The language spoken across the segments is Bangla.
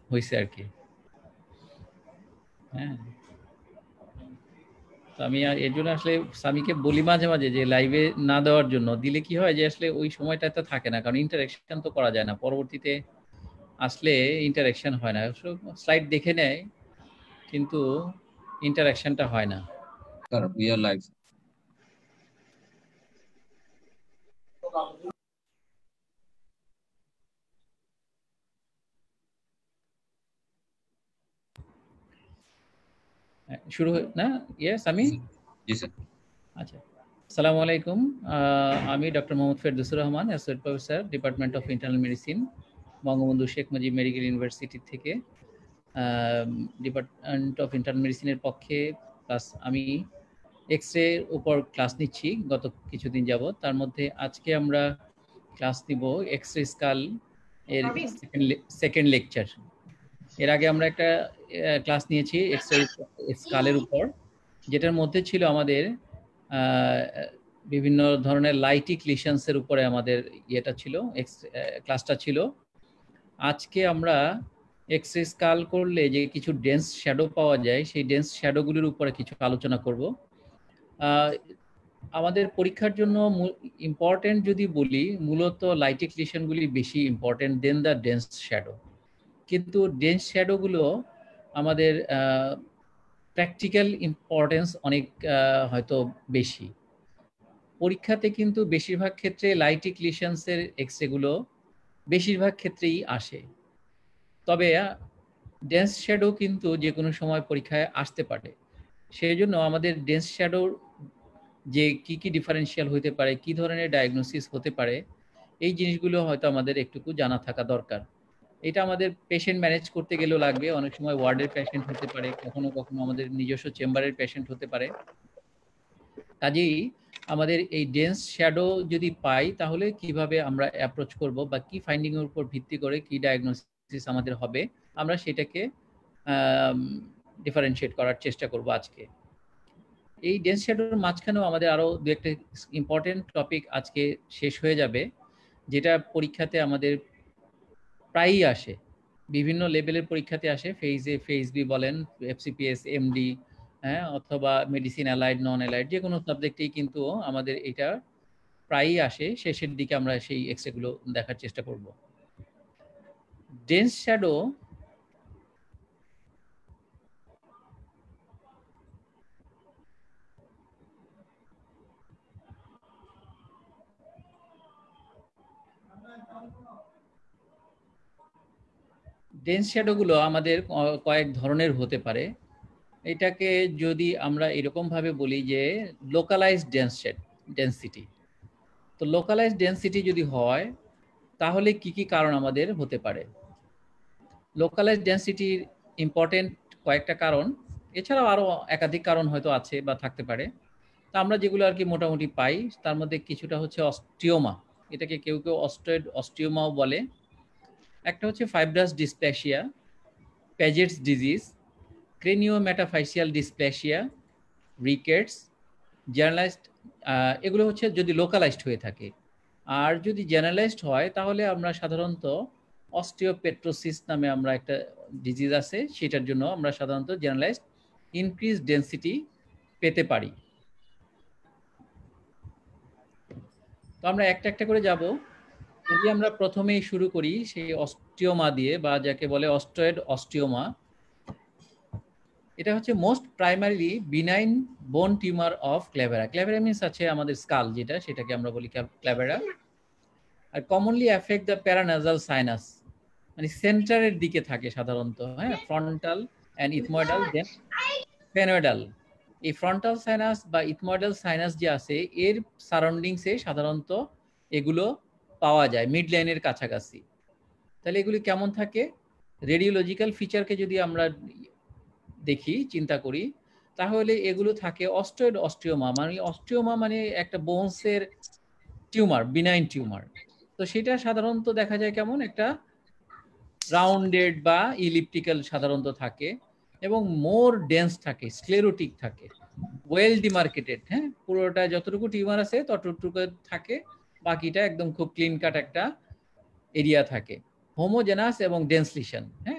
হয়েছে আর কি। হ্যাঁ, তো আমি এর জন্য আসলে সামিকে বলি মাঝে মাঝে যে লাইভে না দেওয়ার জন্য, দিলে কি হয় যে আসলে ওই সময়টাতে থাকে না, কারণ ইন্টারাকশন তো করা যায় না, পরবর্তীতে আসলে ইন্টারাকশন হয় না, স্লাইড দেখে নেয় কিন্তু ইন্টারাকশনটা হয় না। Sir, we are live. শুরু না? ইয়েস আমি। জি স্যার। আচ্ছা, আসসালামু আলাইকুম। আমি doctor Mohammad Ferdousur Rahman, associate professor, department of internal medicine, Bangabandhu Sheikh Mujib medical university থেকে। ডিপার্টমেন্ট অফ ইন্টারনাল মেডিসিনের পক্ষে প্লাস আমি এক্স রে উপর ক্লাস নিচ্ছি গত কিছুদিন যাবত। তার মধ্যে আজকে আমরা ক্লাস নিব এক্স রে স্কাল এর সেকেন্ড লেকচার। এর আগে আমরা একটা ক্লাস নিয়েছি এক্স রে স্কালের উপর, যেটার মধ্যে ছিল আমাদের বিভিন্ন ধরনের লাইটিক লিশনসের উপরে আমাদের ইয়েটা ছিল, ক্লাসটা ছিল। আজকে আমরা এক্স রে স্কাল করলে যে কিছু ডেন্স শ্যাডো পাওয়া যায়, সেই ডেন্স শ্যাডোগুলির উপরে কিছু আলোচনা করব। আমাদের পরীক্ষার জন্য ইম্পর্টেন্ট যদি বলি, মূলত লাইটিক লিশনগুলি বেশি important then the dense shadow. কিন্তু ডেন্স শ্যাডোগুলো আমাদের প্র্যাকটিক্যাল ইম্পর্টেন্স অনেক হয়তো বেশি। পরীক্ষাতে কিন্তু বেশিরভাগ ক্ষেত্রে লাইটিক লিশনসের এক্সরেগুলো বেশিরভাগ ক্ষেত্রেই আসে, তবে ডেন্স শ্যাডো কিন্তু যে কোনো সময় পরীক্ষায় আসতে পারে। সেই জন্য আমাদের ডেন্স শ্যাডোর যে কি কি ডিফারেন্সিয়াল হতে পারে, কি ধরনের ডায়াগনোসিস হতে পারে, এই জিনিসগুলো হয়তো আমাদের একটুকু জানা থাকা দরকার। এটা আমাদের পেশেন্ট ম্যানেজ করতে গেলেও লাগবে, অনেক সময় ওয়ার্ডের পেশেন্ট হতে পারে, কখনো কখনো আমাদের নিজস্ব চেম্বারের পেশেন্ট হতে পারে। কাজেই আমাদের এই ডেন্স শ্যাডো যদি পাই তাহলে কিভাবে আমরা অ্যাপ্রোচ করব বা কি ফাইন্ডিং এর উপর ভিত্তি করে কি ডায়াগনোসিস আমাদের হবে, আমরা সেটাকে ডিফারেন্সিয়েট করার চেষ্টা করব আজকে। এই ডেন্স শ্যাডোর মাঝখানেও আমাদের আরো দু একটা ইম্পর্টেন্ট টপিক আজকে শেষ হয়ে যাবে, যেটা পরীক্ষাতে আমাদের প্রায়ই আসে, বিভিন্ন লেভেলের পরীক্ষাতে আসে, ফেজ এ, ফেজ বি বলেন, এফসিপিএস, এমডি, হ্যাঁ, অথবা মেডিসিন অ্যালাইড, নন অ্যালাইড, যে কোনো সাবজেক্টেই কিন্তু আমাদের এটা প্রায়ই আসে। শেষের দিকে আমরা সেই এক্সরেগুলো দেখার চেষ্টা করব। ডেন্স শ্যাডো ডেন্স শ্যাডোগুলো আমাদের কয়েক ধরনের হতে পারে। এটাকে যদি আমরা এরকমভাবে বলি যে লোকালাইজড ডেন্সিটি, তো লোকালাইজড ডেন্সিটি যদি হয় তাহলে কি কি কারণ আমাদের হতে পারে। লোকালাইজড ডেন্সিটির ইম্পর্টেন্ট কয়েকটা কারণ, এছাড়াও আরও একাধিক কারণ হয়তো আছে বা থাকতে পারে। তা আমরা যেগুলো আর কি মোটামুটি পাই, তার মধ্যে কিছুটা হচ্ছে অস্টিওমা, এটাকে কেউ কেউ অস্টয়েড অস্টিওমাও বলে। একটা হচ্ছে fibrous dysplasia, Paget's disease, craniometaphyseal dysplasia, rickets, generalised. এগুলো হচ্ছে যদি লোকালাইজড হয়ে থাকে। আর যদি জেনারেলাইজড হয় তাহলে আমরা সাধারণত অস্টিওপেট্রোসিস নামে আমরা একটা ডিজিজ আছে, সেটার জন্য আমরা সাধারণত জেনারেলাইজড ইনক্রিজ ডেন্সিটি পেতে পারি। তো আমরা একটা একটা করে যাব। যদি আমরা প্রথমেই শুরু করি সেই অস্টিওমা দিয়ে, বা যাকে বলে অস্টয়েড অস্টিওমা, এটা হচ্ছে most primarily benign bone tumour of calvaria. Calvaria means আছে আমাদের স্কাল, যেটা সেটাকে আমরা বলি ক্লেভেরা। আর commonly affect the paranasal sinus, মানে সেন্টারের দিকে থাকে সাধারণত, হ্যাঁ, frontal and ethmoidal, then sphenoidal. এই ফ্রন্টাল সাইনাস বা ইথময়েডাল সাইনাস যে আছে এর সারাউন্ডিংসে সাধারণত এগুলো পাওয়া যায়, মিড লাইনের কাছাকাছি। তাহলে এগুলি কেমন থাকে, রেডিওলজিক্যাল ফিচারকে যদি আমরা দেখি, চিন্তা করি, তাহলে এগুলো থাকে অস্টয়েড অস্টিওমা, মানে অস্টিওমা মানে একটা বোনসের টিউমার, বিনাইন টিউমার। তো সেটা সাধারণত দেখা যায় কেমন, একটা রাউন্ডেড বা ইলিপ্টিক্যাল সাধারণত থাকে, এবং মোর ডেন্স থাকে, স্ক্লেরোটিক থাকে, ওয়েল ডিমার্কেটেড, হ্যাঁ, পুরোটা যতটুকু টিউমার আছে ততটুকু থাকে, বাকিটা একদম খুব ক্লিন কাট একটা এরিয়া থাকে, হোমোজেনাস এবং ডেন্স লিশন, হ্যাঁ।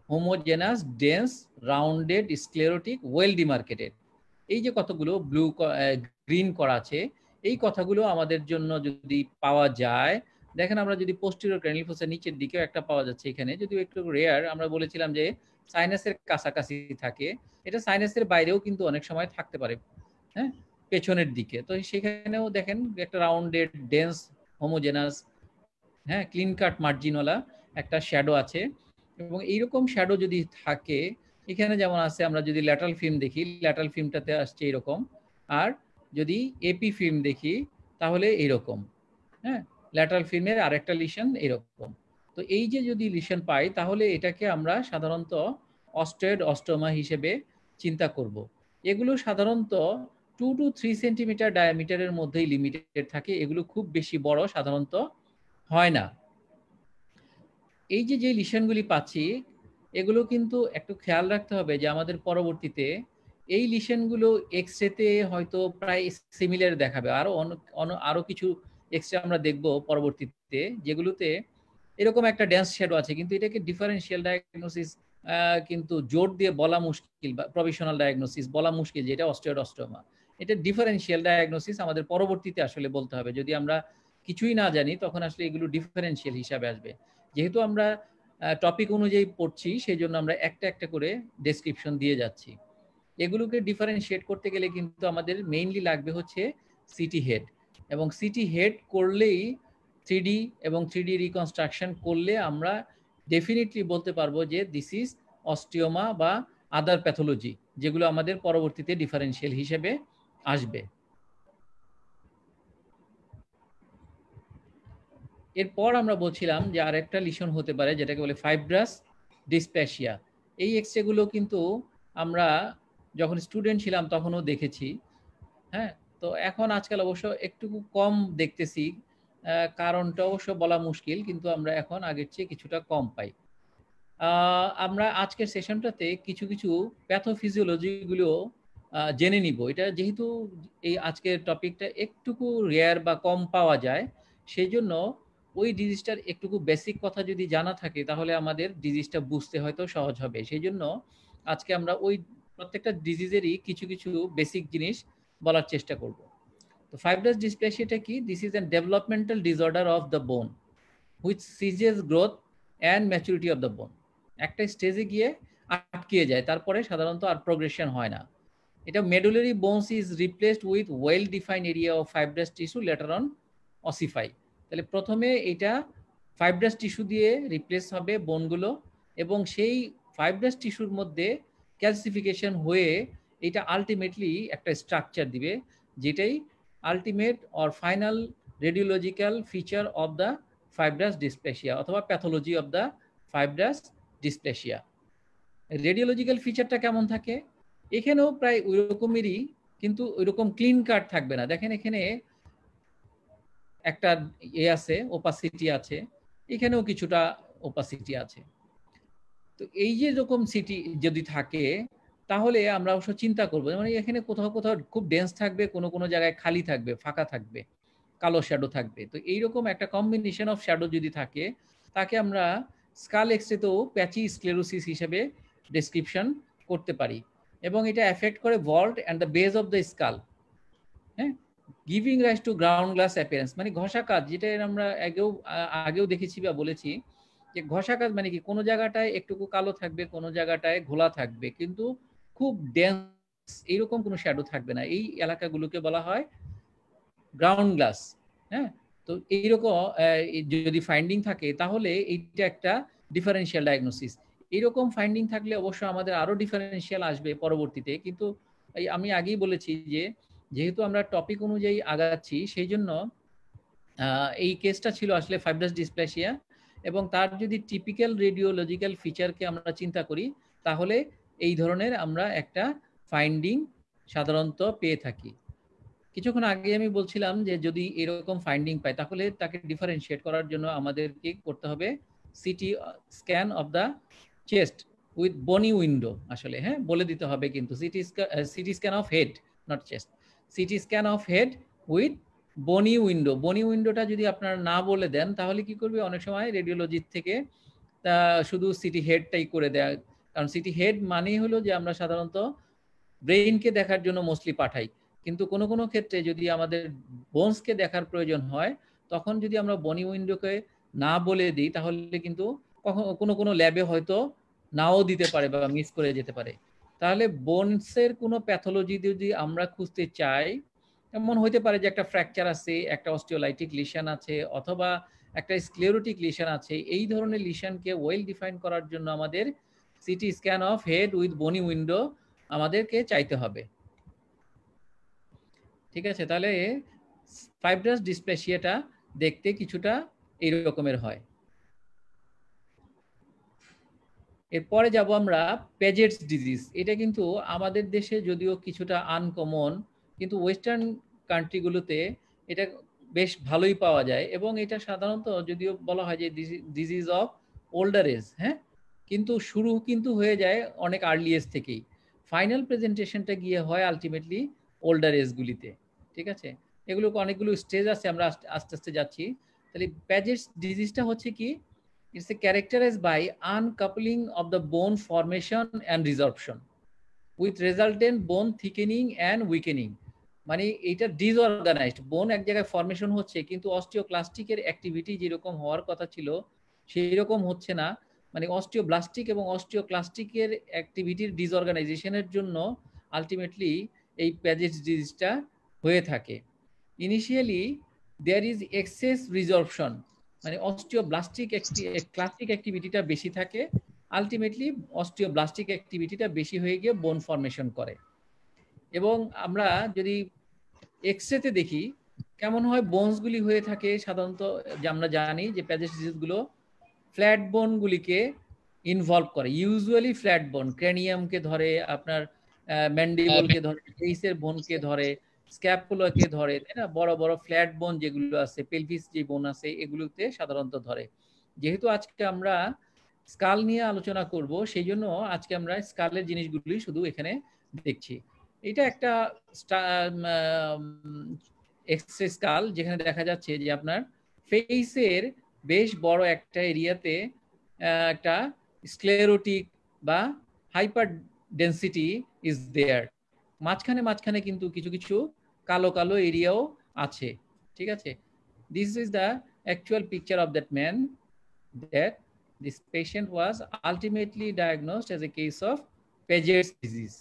Homogenous, dense, rounded, sclerotic, well demarcated. এই যে কতগুলো ব্লু গ্রিন করা আছে, এই কথাগুলো আমাদের জন্য যদি পাওয়া যায়, দেখেন আমরা যদি পোস্টেরিয়র ক্র্যানিয়াল ফসা নিচের দিকেও একটা পাওয়া যাচ্ছে এখানে, যদিও একটু রেয়ার। আমরা বলেছিলাম যে সাইনাসের কাছাকাছি থাকে, এটা সাইনাসের বাইরেও কিন্তু অনেক সময় থাকতে পারে, হ্যাঁ, পেছনের দিকে। তো সেখানেও দেখেন একটা রাউন্ডেড, ডেন্স, হোমোজেনাস, হ্যাঁ, ক্লিন কাট মার্জিনওয়ালা একটা শ্যাডো আছে। এবং এইরকম শ্যাডো যদি থাকে এখানে যেমন আছে, আমরা যদি ল্যাটারাল ফিল্ম দেখি, ল্যাটারাল ফিল্মটাতে আসছে এরকম, আর যদি এপি ফিল্ম দেখি তাহলে এরকম, হ্যাঁ, ল্যাটারাল ফিল্মের আরেকটা লিশন এরকম। তো এই যে যদি লিশন পাই তাহলে এটাকে আমরা সাধারণত অস্টেড অস্টোমা হিসেবে চিন্তা করব। এগুলো সাধারণত 2 to 3 সেন্টিমিটার ডায়ামিটারের মধ্যেই লিমিটেড থাকে, এগুলো খুব বেশি বড় সাধারণত হয় না। এই যে যে লিশনগুলি পাচ্ছি এগুলো কিন্তু একটু খেয়াল রাখতে হবে যে আমাদের পরবর্তীতে এই লিশনগুলো এক্সরেতে হয়তো প্রায় সিমিলার দেখাবে। আরো কিছু এক্সরে আমরা দেখব পরবর্তীতে যেগুলোতে এরকম একটা ড্যান্স শ্যাডো আছে, কিন্তু এটাকে ডিফারেন্সিয়াল ডায়াগনোসিস কিন্তু জোর দিয়ে বলা মুশকিল, বা প্রভিশনাল ডায়াগনোসিস বলা মুশকিল যে এটা অস্টিওয়েড অস্টোমা। এটা ডিফারেন্সিয়াল ডায়াগনোসিস আমাদের পরবর্তীতে আসলে বলতে হবে। যদি আমরা কিছুই না জানি তখন আসলে এগুলো ডিফারেন্সিয়াল হিসাবে আসবে। যেহেতু আমরা টপিক অনুযায়ী পড়ছি সেই জন্য আমরা একটা একটা করে ডেসক্রিপশন দিয়ে যাচ্ছি। এগুলোকে ডিফারেন্সিয়েট করতে গেলে কিন্তু আমাদের মেইনলি লাগবে হচ্ছে সিটি হেড, এবং সিটি হেড করলেই 3D এবং 3D রিকনস্ট্রাকশন করলে আমরা ডেফিনেটলি বলতে পারবো যে দিস ইজ অস্টিওমা বা আদার প্যাথোলজি, যেগুলো আমাদের পরবর্তীতে ডিফারেন্সিয়াল হিসেবে আসবে। এরপর আমরা বলছিলাম যে আরেকটা লিশন হতে পারে যেটাকে বলে ফাইব্রাস ডিসপ্যাসিয়া। এই এক্সরেগুলো কিন্তু আমরা যখন স্টুডেন্ট ছিলাম তখনও দেখেছি, হ্যাঁ। তো এখন আজকাল অবশ্য একটু কম দেখতেছি, কারণটা অবশ্য বলা মুশকিল, কিন্তু আমরা এখন আগের চেয়ে কিছুটা কম পাই। আমরা আজকের সেশনটাতে কিছু কিছু প্যাথোফিজিওলজিগুলো জেনে নিব। এটা যেহেতু এই আজকের টপিকটা একটুকু রেয়ার বা কম পাওয়া যায়, সেই জন্য ওই ডিজিজটার একটুকু বেসিক কথা যদি জানা থাকে তাহলে আমাদের ডিজিজটা বুঝতে হয়তো সহজ হবে। সেই জন্য আজকে আমরা ওই প্রত্যেকটা ডিজিজেরই কিছু কিছু বেসিক জিনিস বলার চেষ্টা করব। তো ফাইব্রাস ডিসপ্লেসিয়াটা কি? This is an developmental disorder of the bone which ceases growth and maturity of the bone. একটা স্টেজে গিয়ে আটকে যায়, তারপরে সাধারণত আর প্রোগ্রেশন হয় না। এটা medullary bones is replaced with well defined area of fibrous tissue later on ossify. তাহলে প্রথমে এটা ফাইব্রাস টিস্যু দিয়ে রিপ্লেস হবে বোনগুলো, এবং সেই ফাইব্রাস টিস্যুর মধ্যে ক্যালসিফিকেশন হয়ে এটা আলটিমেটলি একটা স্ট্রাকচার দিবে, যেটাই ultimate or final radiological feature of the fibrous dysplasia অথবা pathology of the fibrous dysplasia. Radiological ফিচারটা কেমন থাকে? এখানেও প্রায় ওই রকমেরই, কিন্তু ওই রকম ক্লিন কাট থাকবে না। দেখেন এখানে একটা আছে, ওপাসিটি আছে, এখানেও কিছুটা ওপাসিটি আছে। তো এই যে রকম সিটি যদি থাকে তাহলে আমরা অবশ্য চিন্তা করবো, মানে এখানে কোথাও কোথাও খুব ডেন্স থাকবে, কোনো কোনো জায়গায় খালি থাকবে, ফাঁকা থাকবে, কালো শ্যাডো থাকবে। তো এইরকম একটা কম্বিনেশন অফ শ্যাডো যদি থাকে তাকে আমরা স্কাল এক্সরেতেও প্যাচি স্ক্লেরোসিস হিসেবে ডেসক্রিপশন করতে পারি, এবং এটা এফেক্ট করে vault and the base of the skull, হ্যাঁ, giving rise to ground glass appearance. মানে ঘষাকাত, যেটা আমরা আগেও দেখেছি বা বলেছি যে ঘষাকাত মানে কি, কোনো জায়গাটায় একটুকু কালো থাকবে, কোনো জায়গাটায় ঘোলা থাকবে, কিন্তু খুব ডেন্স এইরকম কোনো শ্যাডো থাকবে না। এই এলাকাগুলোকে বলা হয় গ্রাউন্ড গ্লাস, হ্যাঁ। তো এইরকম যদি ফাইন্ডিং থাকে তাহলে এইটা একটা ডিফারেন্সিয়াল ডায়াগনোসিস। এইরকম ফাইন্ডিং থাকলে অবশ্য আমাদের আরো ডিফারেন্সিয়াল আসবে পরবর্তীতে, কিন্তু আমি আগেই বলেছি যে যেহেতু আমরা টপিক অনুযায়ী আগাচ্ছি সেই জন্য এই কেসটা ছিল আসলে ফাইব্রাস ডিসপ্লেসিয়া, এবং তার যদি টিপিক্যাল রেডিওলজিক্যাল ফিচারকে আমরা চিন্তা করি তাহলে এই ধরনের আমরা একটা ফাইন্ডিং সাধারণত পেয়ে থাকি। কিছুক্ষণ আগে আমি বলছিলাম যে যদি এরকম ফাইন্ডিং পাই তাহলে তাকে ডিফারেন্সিয়েট করার জন্য আমাদেরকে করতে হবে CT scan of the chest with bony window, আসলে হ্যাঁ বলে দিতে হবে, কিন্তু CT scan of head, not chest, CT scan of head with bony window. Bony উইন্ডোটা যদি আপনারা না বলে দেন তাহলে কি করবে, অনেক সময় রেডিওলজির থেকে শুধু সিটি হেডটাই করে দেয়, কারণ সিটি হেড মানেই হলো যে আমরা সাধারণত ব্রেইনকে দেখার জন্য মোস্টলি পাঠাই, কিন্তু কোনো কোনো ক্ষেত্রে যদি আমাদের বোনসকে দেখার প্রয়োজন হয় তখন যদি আমরা বনি উইন্ডোকে না বলে দিই তাহলে কিন্তু কোনো কোনো ল্যাবে হয়তো নাও দিতে পারে বা মিস করে যেতে পারে। তাহলে বোনসের কোনো প্যাথোলজি যদি আমরা খুঁজতে চাই, এমন হইতে পারে যে একটা ফ্র্যাকচার আছে, একটা অস্টিওলাইটিক লিশন আছে, অথবা একটা স্ক্লেরোটিক লিশন আছে। এই ধরনের লিশনকে ওয়েল ডিফাইন করার জন্য আমাদের CT scan of head with bony window আমাদেরকে চাইতে হবে। ঠিক আছে, তাহলে ফাইব্রাস ডিসপ্লেসিয়াটা দেখতে কিছুটা এই রকমের হয়। এরপরে যাব আমরা পেজেটস ডিজিজ। এটা কিন্তু আমাদের দেশে যদিও কিছুটা আনকমন, কিন্তু ওয়েস্টার্ন কান্ট্রিগুলোতে এটা বেশ ভালোই পাওয়া যায়, এবং এটা সাধারণত যদিও বলা হয় যে ডিজিজ অফ ওল্ডার এজ, হ্যাঁ, কিন্তু শুরু কিন্তু হয়ে যায় অনেক আর্লি এজ থেকেই। ফাইনাল প্রেজেন্টেশনটা গিয়ে হয় আলটিমেটলি ওল্ডার এজগুলিতে। ঠিক আছে, এগুলোকে অনেকগুলো স্টেজ আছে, আমরা আস্তে আস্তে যাচ্ছি। তাহলে প্যাজেটস ডিজিজটা হচ্ছে কি, it's characterized by uncoupling of the bone formation and resorption with resultant bone thickening and weakening। মানে এটা ডিসঅর্গানাইজড বোন এক জায়গায় ফরমেশন হচ্ছে, কিন্তু অস্টিওক্লাস্টিকের অ্যাক্টিভিটি যেরকম হওয়ার কথা ছিল সেই রকম হচ্ছে না। মানে অস্টিওব্লাস্টিক এবং অস্টিওক্লাস্টিকের অ্যাক্টিভিটির ডিসঅর্গানাইজেশনের জন্য আলটিমেটলি এই প্যাজেজ ডিজিজটা হয়ে থাকে। Initially there is excess resorption, মানে অস্টিওব্লাস্টিক ক্লাস্টিক অ্যাক্টিভিটিটা বেশি থাকে, আলটিমেটলি অস্টিওব্লাস্টিক অ্যাক্টিভিটিটা বেশি হয়ে গিয়ে বোন ফরমেশন করে। এবং আমরা যদি এক্সরেতে দেখি কেমন হয় বোনসগুলি হয়ে থাকে, সাধারণত যে আমরা জানি যে প্যাজেজ ডিজিজগুলো ফ্ল্যাট বোনগুলিকে ইনভলভ করে, ইউজুয়ালি ফ্ল্যাট বোন, ক্রেনিয়ামকে ধরে, আপনার ম্যান্ডিবলকে ধরে, ফেসের বোনকে ধরে, স্ক্যাপুলাকে ধরে, তাই না, বড় বড় ফ্ল্যাট বোন যেগুলো আছে, পেলভিস যে বোন আছে, এগুলোতে সাধারণত ধরে। যেহেতু আজকে আমরা স্কাল নিয়ে আলোচনা করব, সেই জন্য আজকে আমরা স্কালের জিনিসগুলি শুধু এখানে দেখছি। এটা একটা এক্সরে স্কাল, যেখানে দেখা যাচ্ছে যে আপনার ফেসের বেশ বড় একটা এরিয়াতে একটা স্ক্লেরোটিক বা হাইপার ডেন্সিটি ইজ দেয়ার। মাঝখানে মাঝখানে কিন্তু কিছু কিছু কালো কালো এরিয়াও আছে। ঠিক আছে, this is the actual picture of that man, that this patient was ultimately diagnosed as a case of Paget's disease.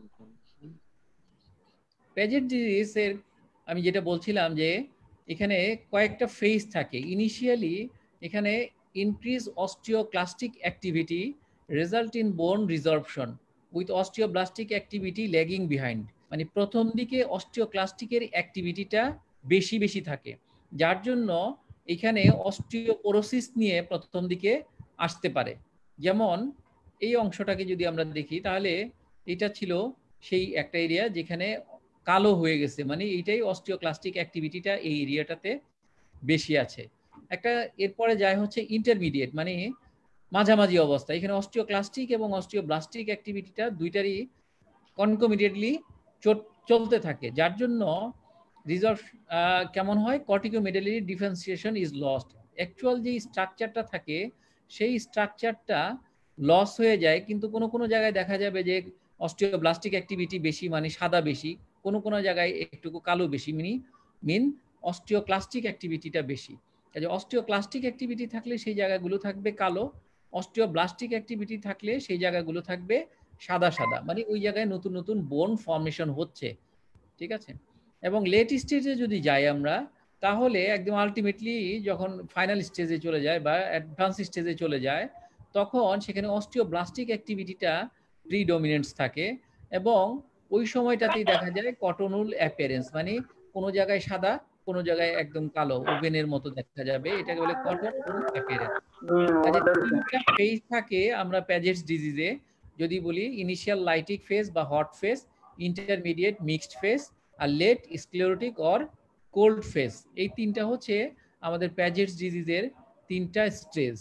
Paget disease এর আমি যেটা বলছিলাম যে এখানে কয়েকটা ফেজ থাকে। ইনিশিয়ালি এখানে increase osteoclastic activity result in bone resorption with osteoblastic activity lagging behind. মানে প্রথম দিকে অস্টিওক্লাস্টিকের অ্যাক্টিভিটিটা বেশি বেশি থাকে, যার জন্য এখানে অস্টিওপোরোসিস নিয়ে প্রথম দিকে আসতে পারে। যেমন এই অংশটাকে যদি আমরা দেখি তাহলে এটা ছিল সেই একটা এরিয়া যেখানে কালো হয়ে গেছে, মানে এইটাই অস্টিওক্লাস্টিক অ্যাক্টিভিটিটা এই এরিয়াটাতে বেশি আছে। একটা এরপরে যায় হচ্ছে ইন্টারমিডিয়েট, মানে মাঝামাঝি অবস্থা, এখানে অস্টিওক্লাস্টিক এবং অস্টিওব্লাস্টিক অ্যাক্টিভিটিটা দুইটারই কনকমিটেডলি চলতে থাকে, যার জন্য রিজর্ভ কেমন হয়, corticomedullary differentiation is lost. Actual যে স্ট্রাকচারটা থাকে সেই স্ট্রাকচারটা লস হয়ে যায়, কিন্তু কোনো কোনো জায়গায় দেখা যাবে যে অস্টিওব্লাস্টিক অ্যাক্টিভিটি বেশি, মানে সাদা বেশি, কোনো কোনো জায়গায় একটু কালো বেশি, মিন অস্টিওক্লাস্টিক অ্যাক্টিভিটিটা বেশি। কাজে অস্টিওক্লাস্টিক অ্যাক্টিভিটি থাকলে সেই জায়গাগুলো থাকবে কালো, অস্টিওব্লাস্টিক অ্যাক্টিভিটি থাকলে সেই জায়গাগুলো থাকবে সাদা সাদা, মানে ওই জায়গায় নতুন নতুন বোন ফর্মেশন হচ্ছে। ঠিক আছে, এবং লেট স্টেজে যদি যাই আমরা, তাহলে একদম আলটিমেটলি যখন ফাইনাল স্টেজে চলে যায় বা অ্যাডভান্স স্টেজে চলে যায়, তখন সেখানে অস্টিওব্লাস্টিক অ্যাক্টিভিটিটা প্রিডমিনেন্স থাকে, এবং ওই সময়টাতেই দেখা যায় কটনুল অ্যাপিয়ারেন্স, মানে কোনো জায়গায় সাদা, কোনো জায়গায় একদম কালো ওভেনের মতো দেখা যাবে, এটাকে বলে কটনুল অ্যাপিয়ারেন্স। কাজে তিনটা ফেজ থাকে আমরা প্যাজেটস ডিজিজে, যদি বলি ইনিশিয়াল লাইটিক ফেজ বা hot phase, intermediate mixed phase, আর late sclerotic or cold phase. এই তিনটা হচ্ছে আমাদের প্যাজেটস ডিজিজের তিনটা স্টেজ।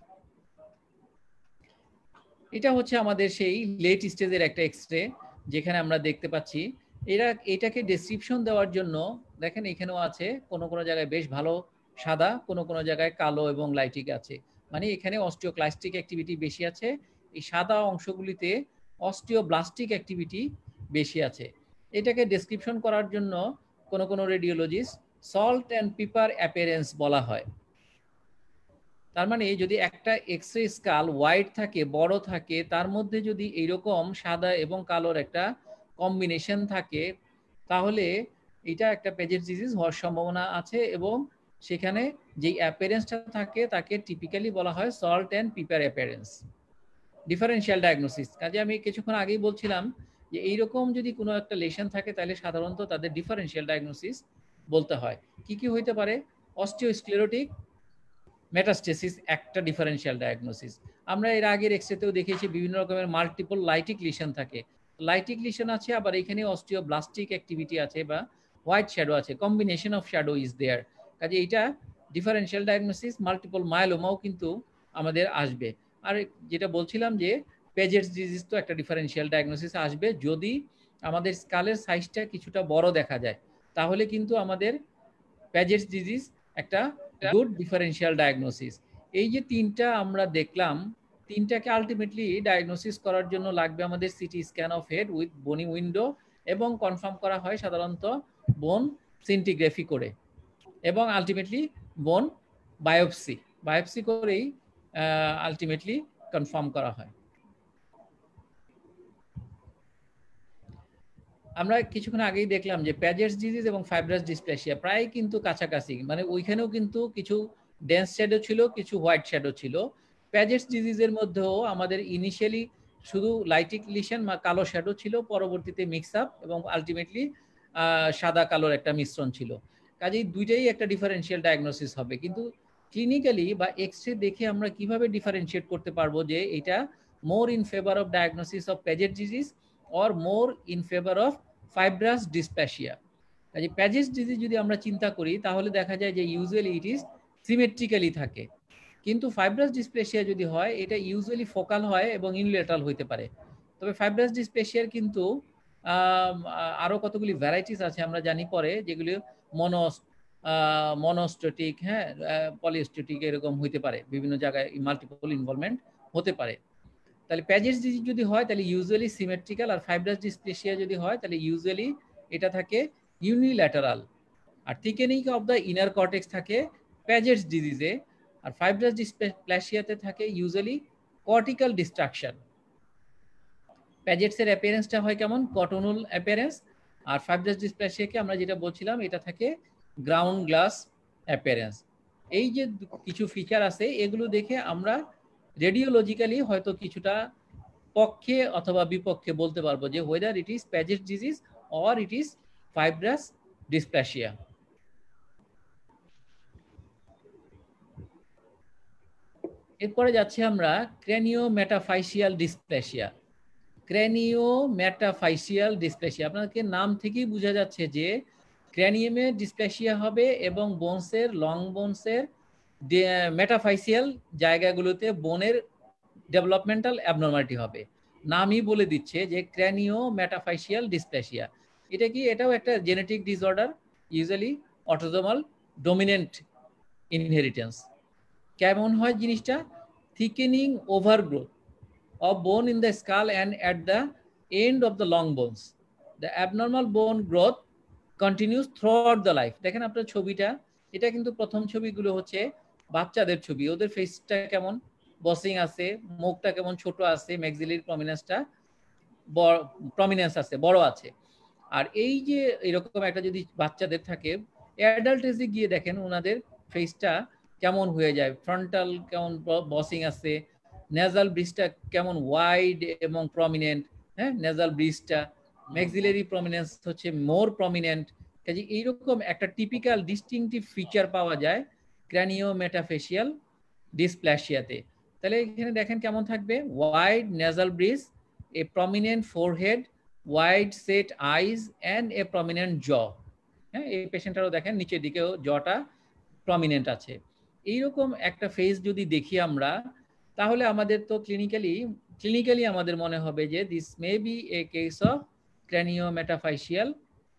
এটা হচ্ছে আমাদের সেই লেট স্টেজের একটা এক্সরে, যেখানে আমরা দেখতে পাচ্ছি এটাকে ডেসক্রিপশন দেওয়ার জন্য দেখেন এখানেও আছে, কোনো কোনো জায়গায় বেশ ভালো সাদা, কোনো কোনো জায়গায় কালো এবং লাইটিক আছে। মানে এখানে অস্টিওক্লাস্টিক অ্যাক্টিভিটি বেশি আছে, এই সাদা অংশগুলিতে অস্টিওব্লাস্টিক অ্যাক্টিভিটি বেশি আছে। এটাকে ডেসক্রিপশন করার জন্য কোন radiologist salt and pepper appearance বলা হয়। তার মানে যদি একটা এক্স-রে স্কাল হোয়াইট থাকে, বড় থাকে, তার মধ্যে যদি এইরকম সাদা এবং কালোর একটা কম্বিনেশন থাকে, তাহলে এটা একটা পেজেস ডিজিজ হওয়ার সম্ভাবনা আছে, এবং সেখানে যেই অ্যাপিয়ারেন্সটা থাকে তাকে টিপিক্যালি বলা হয় salt and pepper appearance. Differential diagnosis, কাজে আমি কিছুক্ষণ আগেই বলছিলাম যে এইরকম যদি কোনো একটা লেশন থাকে তাহলে সাধারণত তাদের ডিফারেন্সিয়াল ডায়াগনোসিস বলতে হয়। কি কি হইতে পারে? অস্টিওস্ক্লেরোটিক মেটাস্টেসিস একটা ডিফারেন্সিয়াল ডায়াগনোসিস। আমরা এর আগের এক্সরেতেও দেখেছি বিভিন্ন রকমের মাল্টিপল লাইটিক লিশন থাকে। লাইটিক লিশন আছে, আবার এখানে অস্টিওব্লাস্টিক অ্যাক্টিভিটি আছে বা হোয়াইট শ্যাডো আছে, combination of shadow is there. কাজে এইটা ডিফারেন্সিয়াল ডায়াগনোসিস। মাল্টিপল মায়োলোমাও কিন্তু আমাদের আসবে। আর যেটা বলছিলাম যে পেজেস ডিজিজ তো একটা ডিফারেন্সিয়াল ডায়াগনোসিস আসবে, যদি আমাদের স্কালের সাইজটা কিছুটা বড় দেখা যায়, তাহলে কিন্তু আমাদের পেজেস ডিজিজ একটা গুড ডিফারেন্সিয়াল ডায়াগনোসিস। এই যে তিনটা আমরা দেখলাম, তিনটাকে আলটিমেটলি ডায়াগনোসিস করার জন্য লাগবে আমাদের CT scan of head with bony window, এবং কনফার্ম করা হয় সাধারণত বোন সিন্টিগ্রাফি করে, এবং আলটিমেটলি বোন বায়োপসি করেই আলটিমেটলি কনফার্ম করা হয়। আমরা কিছুক্ষণ আগেই দেখলাম যে প্যাজেস ডিজিজ এবং ফাইব্রাস ডিসপ্লেসিয়া প্রায় কিন্তু কাছাকাছি, মানে ওইখানেও কিন্তু কিছু ডেন্স শ্যাডো ছিল, কিছু হোয়াইট শ্যাডো ছিল। প্যাজেস ডিজিজের মধ্যেও আমাদের ইনিশিয়ালি শুধু লাইটিক লিশন বা কালো শ্যাডো ছিল, পরবর্তীতে মিক্স আপ এবং আলটিমেটলি সাদা কালোর একটা মিশ্রণ ছিল। কাজেই দুইটাই একটা ডিফারেন্সিয়াল ডায়াগনোসিস হবে, কিন্তু ক্লিনিক্যালি বা এক্স-রে দেখে আমরা কিভাবে ডিফারেন্সিয়েট করতে পারবো যে এটা more in favour of diagnosis of Paget's disease or more in favor of fibrous dysplasia। কাজে প্যাজেস ডিজিজ যদি আমরা চিন্তা করি তাহলে দেখা যায় যে ইউজুয়ালি ইট ইজ সিমেট্রিক্যালি থাকে, কিন্তু ফাইব্রাস ডিসপ্লেসিয়া যদি হয় এটা ইউজুয়ালি ফোকাল হয় এবং ইউনিলেটারাল হইতে পারে। তবে ফাইব্রাস ডিসপ্লেসিয়ার কিন্তু আরো কতগুলি ভ্যারাইটিস আছে আমরা জানি পরে, যেগুলি মনোস্টেটিক, হ্যাঁ, পলিস্টেটিক এরকম হইতে পারে, বিভিন্ন জায়গায় মাল্টিপল ইনভলভমেন্ট হতে পারে। তাহলে প্যাজেস ডিজিজ যদি হয় তাহলে ইউজুয়ালি সিমেট্রিক্যাল, আর ফাইব্রাস ডিসপ্লেসিয়া যদি হয় তাহলে ইউজুয়ালি এটা থাকে ইউনিল্যাটারাল। আর thickening of the inner cortex থাকে প্যাজেস ডিজিজে, আর ফাইব্রাস ডিসপ্লেসিয়াতে থাকে ইউজুয়ালি কর্টিক্যাল ডিস্ট্রাকশন। প্যাজেটসের অ্যাপিয়ারেন্সটা হয় কেমন? কটনুল অ্যাপিয়ারেন্স। আর ফাইব্রাস ডিসপ্লেসিয়াকে আমরা যেটা বলছিলাম এটা থাকে গ্রাউন্ড গ্লাস অ্যাপিয়ারেন্স। এই যে কিছু ফিচার আছে এগুলো দেখে আমরা রেডিওলজিক্যালি হয়তো কিছুটা পক্ষে অথবা বিপক্ষে বলতে পারবো যে whether it is Paget's disease or it is fibrous dysplasia. এরপরে যাচ্ছি আমরা craniometaphyseal dysplasia. Craniometaphyseal dysplasia, আপনাকে নাম থেকেই বোঝা যাচ্ছে যে ক্র্যানিয়ামে ডিসপ্লেসিয়া হবে এবং বোনসের, লং বোনসের মেটাফাইসিয়াল জায়গাগুলোতে বোনের ডেভেলপমেন্টাল অ্যাবনর্মালিটি হবে। নামই বলে দিচ্ছে যে ক্র্যানিও মেটাফাইসিয়াল ডিসপ্লেসিয়া। এটা কি? এটাও একটা genetic disorder, usually autosomal dominant inheritance. কেমন হয় জিনিসটা? Thickening overgrowth of bone in the skull and at the end of the long bones. The abnormal bone growth continues throughout the life. দেখেন আপনার ছবিটা, এটা কিন্তু প্রথম ছবিগুলো হচ্ছে বাচ্চাদের ছবি। ওদের ফেসটা কেমন বসিং আছে, মুখটা কেমন ছোট আছে, ম্যাক্সিলারি প্রমিনেন্স আছে, বড় আছে। আর এই যে এরকম একটা যদি বাচ্চাদের থাকে, অ্যাডাল্ট এজে গিয়ে দেখেন ওনাদের ফেসটা কেমন হয়ে যায়, ফ্রন্টাল কেমন বসিং আছে, নেজাল ব্রিজটা কেমন ওয়াইড এবং প্রমিনেন্ট, হ্যাঁ, নেজাল ব্রিজটা, ম্যাক্সিলারি প্রমিনেন্স হচ্ছে মোর প্রমিনেন্ট। কাজে এইরকম একটা টিপিক্যাল ডিস্টিংটিভ ফিচার পাওয়া যায় ক্র্যানিও মেটাফেশিয়াল ডিসপ্লেসিয়াতে। তাহলে এখানে দেখেন কেমন থাকবে, wide nasal bridge, a prominent forehead, wide set eyes and a prominent jaw. হ্যাঁ, এই পেশেন্টটারও দেখেন নিচের দিকেও জটা প্রমিনেন্ট আছে। এইরকম একটা ফেস যদি দেখি আমরা, তাহলে আমাদের তো ক্লিনিক্যালি আমাদের মনে হবে যে this may be a case of craniometaphyseal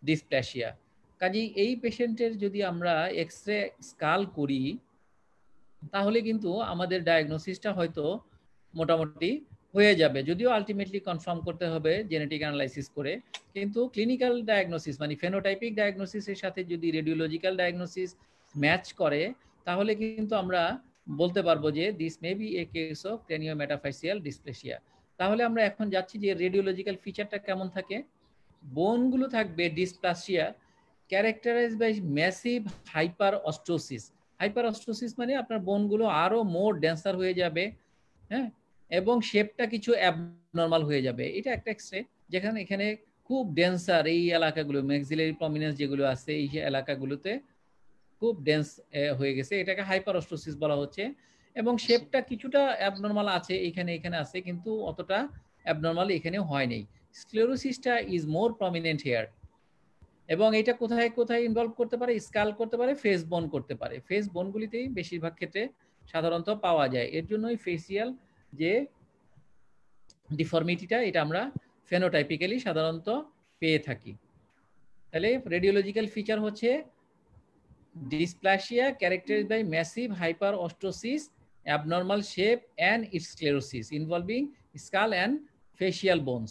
dysplasia. কাজেই এই পেশেন্টের যদি আমরা এক্স-রে স্কাল করি, তাহলে কিন্তু আমাদের ডায়াগনোসিসটা হয়তো মোটামুটি হয়ে যাবে, যদিও আলটিমেটলি কনফার্ম করতে হবে জেনেটিক অ্যানালাইসিস করে। কিন্তু ক্লিনিক্যাল ডায়াগনোসিস মানে ফেনোটাইপিক ডায়াগনোসিসের সাথে যদি রেডিওলজিক্যাল ডায়াগনোসিস ম্যাচ করে, তাহলে কিন্তু আমরা বলতে পারবো যে this may be a case of craniometaphyseal dysplasia. তাহলে আমরা এখন যাচ্ছি যে রেডিওলজিক্যাল ফিচারটা কেমন থাকে। বোনগুলো থাকবে dysplasia characterized by massive hyperostosis. Hyperostosis মানে আপনার বোনগুলো আরো মোর ডেন্সার হয়ে যাবে, হ্যাঁ, এবং শেপটা কিছু অ্যাবনর্মাল হয়ে যাবে। এটা একটা এক্সরে, যেখানে এখানে খুব ডেন্সার এই এলাকাগুলো ম্যাক্সিলারি প্রমিনেন্স যেগুলো আছে এই এলাকাগুলোতে খুব ডেন্স হয়ে গেছে, এটাকে হাইপার অস্টোসিস বলা হচ্ছে। এবং শেপটা কিছুটা অ্যাবনর্মাল আছে, এখানে এখানে আছে, কিন্তু অতটা অ্যাবনর্মাল এখানে হয়নি। স্ক্লেরোসিসটা ইজ মোর প্রমিনেন্ট হেয়ার। এবং এটা কোথায় কোথায় ইনভলভ করতে পারে, স্কাল করতে পারে, ফেস বোন করতে পারে। ফেস বোনগুলিতেই বেশিরভাগ ক্ষেত্রে সাধারণত পাওয়া যায়। এর জন্যই ফেসিয়াল যে ডিফর্মিটিটা এটা আমরা ফেনোটাইপিক্যালি সাধারণত পেয়ে থাকি। তাহলে রেডিওলজিক্যাল ফিচার হচ্ছে dysplasia characterized by massive hyperostosis, abnormal shape and its sclerosis involving skull and facial bones.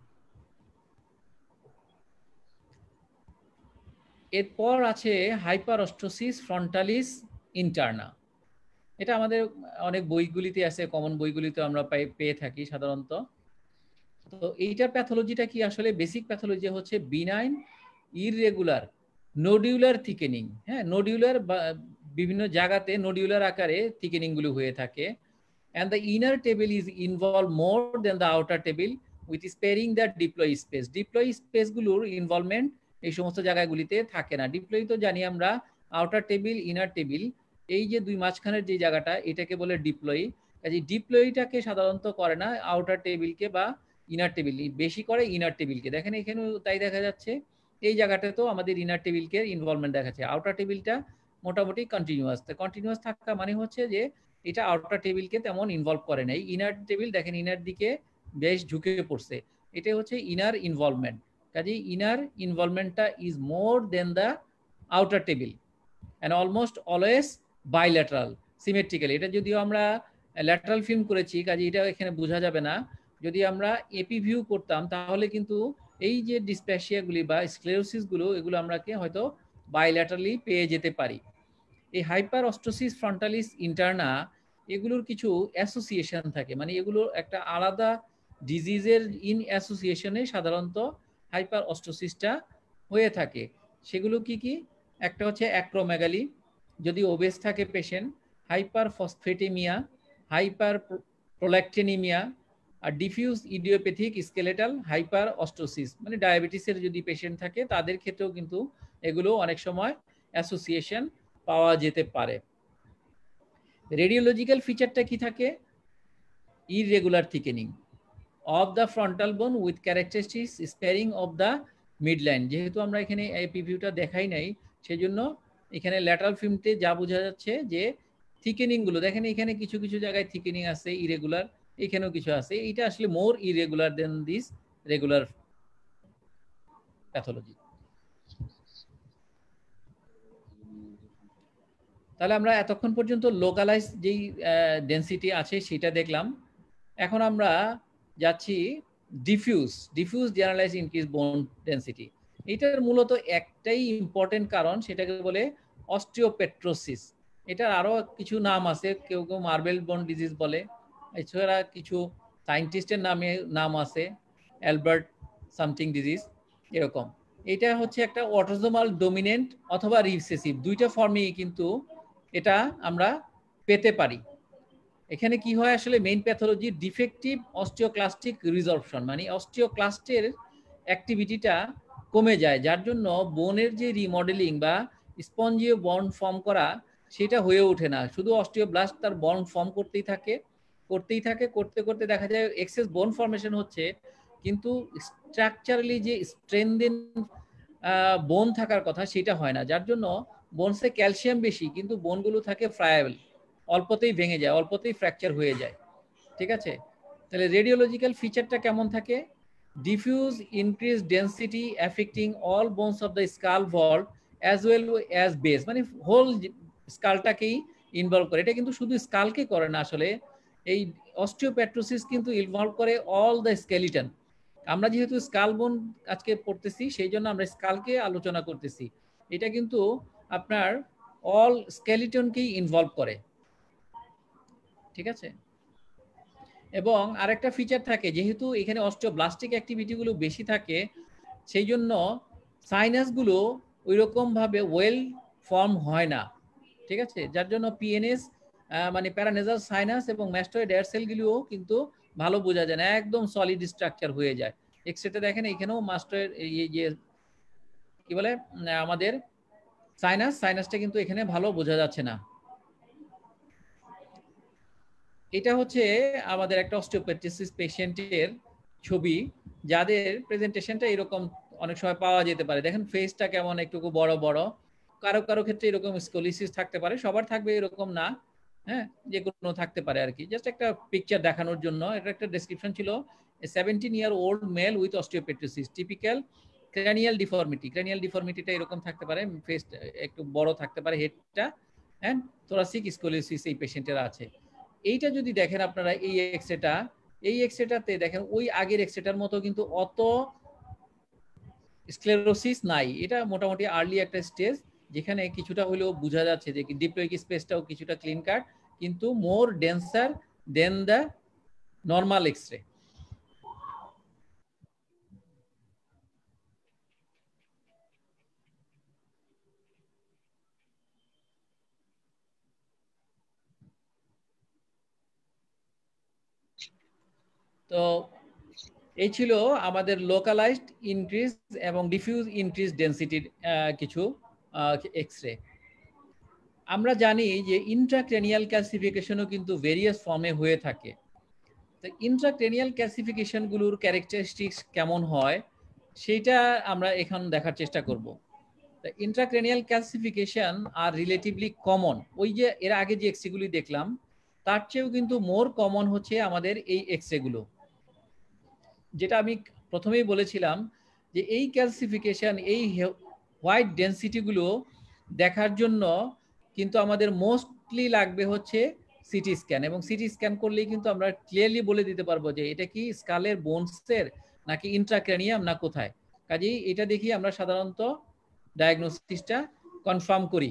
এরপর আছে হাইপারঅস্টোসিস ফ্রন্টালিস ইন্টারনা। এটা আমাদের অনেক বইগুলিতে আছে, কমন বইগুলিতে আমরা পেয়ে থাকি সাধারণত। তো এইটার প্যাথোলজিটা কি, আসলে বেসিক প্যাথোলজি হচ্ছে বিনাইন ইররেগুলার নোডিউলার থিকেনিং। হ্যাঁ, নোডিউলার বিভিন্ন জায়গাতে নোডিউলার আকারে থিকেনিং গুলো হয়ে থাকে। and the inner table is involved more than the outer table with sparing the diploid space. diploid space গুলোর ইনভলভমেন্ট এই সমস্ত জায়গাগুলিতে থাকে না। ডিপ্লয় তো জানি আমরা, আউটার টেবিল ইনার টেবিল, এই যে দুই মাঝখানের যে জায়গাটা এটাকে বলে ডিপ্লয়। কাজে ডিপ্লয়টাকে সাধারণত করে না আউটার টেবিলকে বা ইনার টেবিল, বেশি করে ইনার টেবিলকে। দেখেন এখানেও তাই দেখা যাচ্ছে, এই জায়গাটা তো আমাদের ইনার টেবিলকে ইনভলভমেন্ট দেখাচ্ছে। আউটার টেবিলটা মোটামুটি কন্টিনিউয়াস। কন্টিনিউয়াস থাকা মানে হচ্ছে যে এটা আউটার টেবিলকে তেমন ইনভলভ করে নাই। ইনার টেবিল দেখেন ইনার দিকে বেশ ঝুঁকে পড়ছে, এটা হচ্ছে ইনার ইনভলভমেন্ট। কাজেই ইনার ইনভলভমেন্টটা is more than the outer table and almost always bilateral symmetrically. এটা যদিও আমরা ল্যাটারাল ফিল্ম করেছি, কাজে এটা এখানে বোঝা যাবে না। যদি আমরা এপি ভিউ করতাম তাহলে কিন্তু এই যে ডিসপ্যাসিয়াগুলি বা স্ক্লেরোসিসগুলো এগুলো আমরা হয়তো বাইল্যাটারালি পেয়ে যেতে পারি। এই হাইপার অস্টোসিস ফ্রন্টালিস ইন্টারনা এগুলোর কিছু অ্যাসোসিয়েশন থাকে, মানে এগুলো একটা আলাদা ডিজিজের ইন অ্যাসোসিয়েশনে সাধারণত হাইপার অস্টোসিসটা হয়ে থাকে। সেগুলো কি কি? একটা হচ্ছে অ্যাক্রোমেগালি, যদি ওবেস থাকে patient, hyperphosphataemia, hyperprolactinaemia, আর diffuse idiopathic skeletal hyperostosis, মানে ডায়াবেটিসের যদি পেশেন্ট থাকে তাদের ক্ষেত্রেও কিন্তু এগুলো অনেক সময় অ্যাসোসিয়েশন পাওয়া যেতে পারে। রেডিওলজিক্যাল ফিচারটা কি থাকে? Irregular thickening of the frontal bone with characteristics sparing of the midline. যেহেতু আমরা এখানে এপি ভিউটা দেখাই নাই, সেজন্য এখানে ল্যাটারাল ফিল্মতে যা বোঝা যাচ্ছে যে থিকেনিং গুলো দেখেন, এখানে কিছু কিছু জায়গায় থিকেনিং আছে ইরেগুলার, এখানেও কিছু আছে। এটা আসলে more irregular than this regular pathology. তাহলে আমরা এতক্ষণ পর্যন্ত লোকালাইজ যেই ডেন্সিটি আছে সেটা দেখলাম। এখন আমরা যাচ্ছি diffuse generalise increase bone density. এটার মূলত একটাই ইম্পর্টেন্ট কারণ, সেটাকে বলে অস্টিওপেট্রোসিস। এটার আরও কিছু নাম আছে, কেউ কেউ মার্বেল বোন ডিজিজ বলে, এছাড়া কিছু সায়েন্টিস্টের নাম আছে, অ্যালবার্ট সামথিং ডিজিজ এরকম। এটা হচ্ছে একটা অটোজোমাল ডমিনেন্ট অথবা রিসেসিভ, দুইটা ফর্মেই কিন্তু এটা আমরা পেতে পারি। এখানে কি হয় আসলে main pathology defective osteoclastic resorption, মানে অস্টিওক্লাস্টের অ্যাক্টিভিটিটা কমে যায়, যার জন্য বোনের যে রিমডেলিং বা স্পঞ্জিও বন্ড ফর্ম করা সেটা হয়ে ওঠে না। শুধু অস্টিওব্লাস্ট তার বন্ড ফর্ম করতেই থাকে, করতে করতে দেখা যায় এক্সেস বোন ফর্মেশন হচ্ছে, কিন্তু স্ট্রাকচারালি যে স্ট্রেনদেন বোন থাকার কথা সেটা হয় না, যার জন্য বোনসে ক্যালসিয়াম বেশি কিন্তু বোনগুলো থাকে ফ্রায়াবল, অল্পতেই ভেঙে যায়, অল্পতেই ফ্র্যাকচার হয়ে যায়। ঠিক আছে, তাহলে রেডিওলজিক্যাল ফিচারটা কেমন থাকে? Diffuse increase density affecting all bones of the skull vault as well as base, মানে হোল স্কালটাকেই ইনভলভ করে। এটা কিন্তু শুধু স্কালকে করে না, আসলে এই অস্টিওপেট্রোসিস কিন্তু ইনভলভ করে অল দ্য স্কেলিটন। আমরা যেহেতু স্কাল বোন আজকে পড়তেছি, সেই জন্য আমরা স্কালকে আলোচনা করতেছি। এটা কিন্তু আপনার অল স্কেলিটনকেই ইনভলভ করে, ঠিক আছে। এবং আরেকটা ফিচার থাকে, যেহেতু এখানে অস্টিওব্লাস্টিক অ্যাক্টিভিটিগুলো বেশি থাকে, সেই জন্য সাইনাসগুলো ওই রকমভাবে ওয়েল ফর্ম হয় না, ঠিক আছে। যার জন্য পিএনএস মানে প্যারানেজাল সাইনাস এবং ম্যাস্টয়েড এয়ার সেলগুলিও কিন্তু ভালো বোঝা যায় না, একদম সলিড স্ট্রাকচার হয়ে যায়। এক্সরেতে দেখেন এখানেও মাস্টয়েড এই যে কি বলে আমাদের সাইনাসটা কিন্তু এখানে ভালো বোঝা যাচ্ছে না। এটা হচ্ছে আমাদের একটা অস্টিওপেট্রোসিস পেশেন্টের ছবি, যাদের প্রেজেন্টেশনটা এরকম অনেক সময় পাওয়া যেতে পারে। দেখেন ফেসটা কেমন একটু বড় বড়, কারো কারো ক্ষেত্রে এরকম স্কোলিসিস থাকতে পারে, সবার থাকবে এরকম না, হ্যাঁ, যে কোনো থাকতে পারে আর কি। জাস্ট একটা পিকচার দেখানোর জন্য। এটা একটা ডেসক্রিপশন ছিল, 17-year-old male with osteopetrosis, typical cranial deformity. Cranial ডিফর্মিটিটা এরকম থাকতে পারে, ফেস একটু বড় থাকতে পারে হেডটা, হ্যাঁ, থোরাসিক স্কোলিসিস এই পেশেন্টের আছে। এইটা যদি দেখেন আপনারা এই এক্সরেটা, এই এক্সরেটাতে দেখেন ওই আগের এক্সরেটার মতো কিন্তু অত স্ক্লেরোসিস নাই। এটা মোটামুটি আর্লি একটা স্টেজ, যেখানে কিছুটা হলেও বোঝা যাচ্ছে যে ডিপ্লয়েড স্পেসটাও কিছুটা ক্লিন কাট, কিন্তু more denser than the normal X ray. তো এই ছিল আমাদের লোকালাইজড ইনক্রিজ এবং ডিফিউজ ইনক্রিজ ডেন্সিটির কিছু এক্সরে। আমরা জানি যে ইন্ট্রাক্রেনিয়াল ক্যালসিফিকেশনও কিন্তু ভেরিয়াস ফর্মে হয়ে থাকে। তো ইন্ট্রাক্রেনিয়াল ক্যালসিফিকেশনগুলোর ক্যারেক্টারিস্টিক্স কেমন হয় সেটা আমরা এখন দেখার চেষ্টা করব। তো intracranial calcification are relatively common, ওই যে এর আগে যে এক্সরেগুলি দেখলাম তার চেয়েও কিন্তু মোর কমন হচ্ছে আমাদের এই এক্সরেগুলো। যেটা আমি প্রথমেই বলেছিলাম যে এই ক্যালসিফিকেশন, এই হোয়াইট ডেন্সিটিগুলো দেখার জন্য কিন্তু আমাদের মোস্টলি লাগবে হচ্ছে সিটি স্ক্যান, এবং সিটি স্ক্যান করলেই কিন্তু আমরা ক্লিয়ারলি বলে দিতে পারবো যে এটা কি স্কালের বোনসের নাকি ইন্ট্রাক্রেনিয়াম না কোথায়। কাজেই এটা দেখি আমরা সাধারণত ডায়াগনোসিসটা কনফার্ম করি।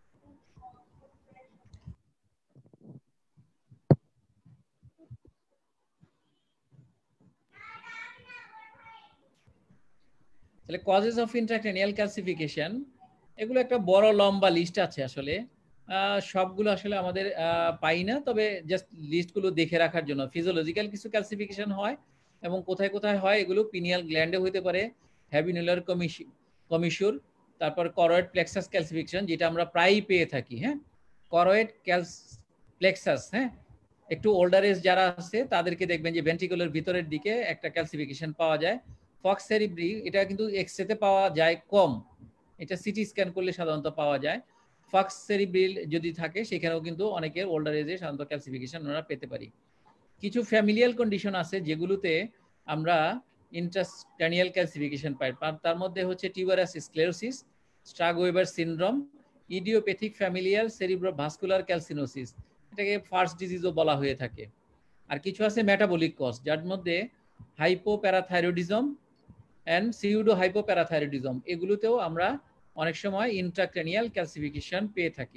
তাহলে কজেস অফ ইন্ট্রাক্রেনিয়াল ক্যালসিফিকেশন, এগুলো একটা বড় লম্বা লিস্ট আছে আসলে। সবগুলো আসলে আমাদের পাই না, তবে জাস্ট লিস্টগুলো দেখে রাখার জন্য। ফিজিওলজিক্যাল কিছু ক্যালসিফিকেশন হয়, এবং কোথায় কোথায় হয় এগুলো পিনিয়াল গ্ল্যান্ডে হইতে পারে, হ্যাভিনুলার কমিশিউর, তারপর করয়েড প্লেক্সাস ক্যালসিফিকেশন, যেটা আমরা প্রায়ই পেয়ে থাকি। হ্যাঁ, করয়েড প্লেক্সাস, হ্যাঁ, একটু ওল্ডার এজ যারা আছে তাদেরকে দেখবেন যে ভেন্ট্রিকুলার ভিতরের দিকে একটা ক্যালসিফিকেশন পাওয়া যায়। ফক্স সেরিব্রি, এটা কিন্তু এক্সরেতে পাওয়া যায় কম, এটা সিটি স্ক্যান করলে সাধারণত পাওয়া যায়। ফক্স সেরিব্রিল যদি থাকে সেখানেও কিন্তু অনেকের ওল্ডার এজে সাধারণত ক্যালসিফিকেশন আমরা পেতে পারি। কিছু ফ্যামিলিয়াল কন্ডিশন আছে যেগুলোতে আমরা ইন্ট্রাক্র্যানিয়াল ক্যালসিফিকেশন পাই। তার মধ্যে হচ্ছে tuberous sclerosis, Sturge Weber syndrome, idiopathic familial cerebrovascular calcinosis, এটাকে ফার্স্ট ডিজিজও বলা হয়ে থাকে। আর কিছু আছে মেটাবলিক কজ, যার মধ্যে হাইপোপ্যারাথাইরয়েডিজম এন্ড সিউডো হাইপোপ্যারাথাইরয়েডিজম, এগুলোতেও আমরা অনেক সময় ইন্ট্রাক্রেনিয়াল ক্যালসিফিকেশন পেয়ে থাকি।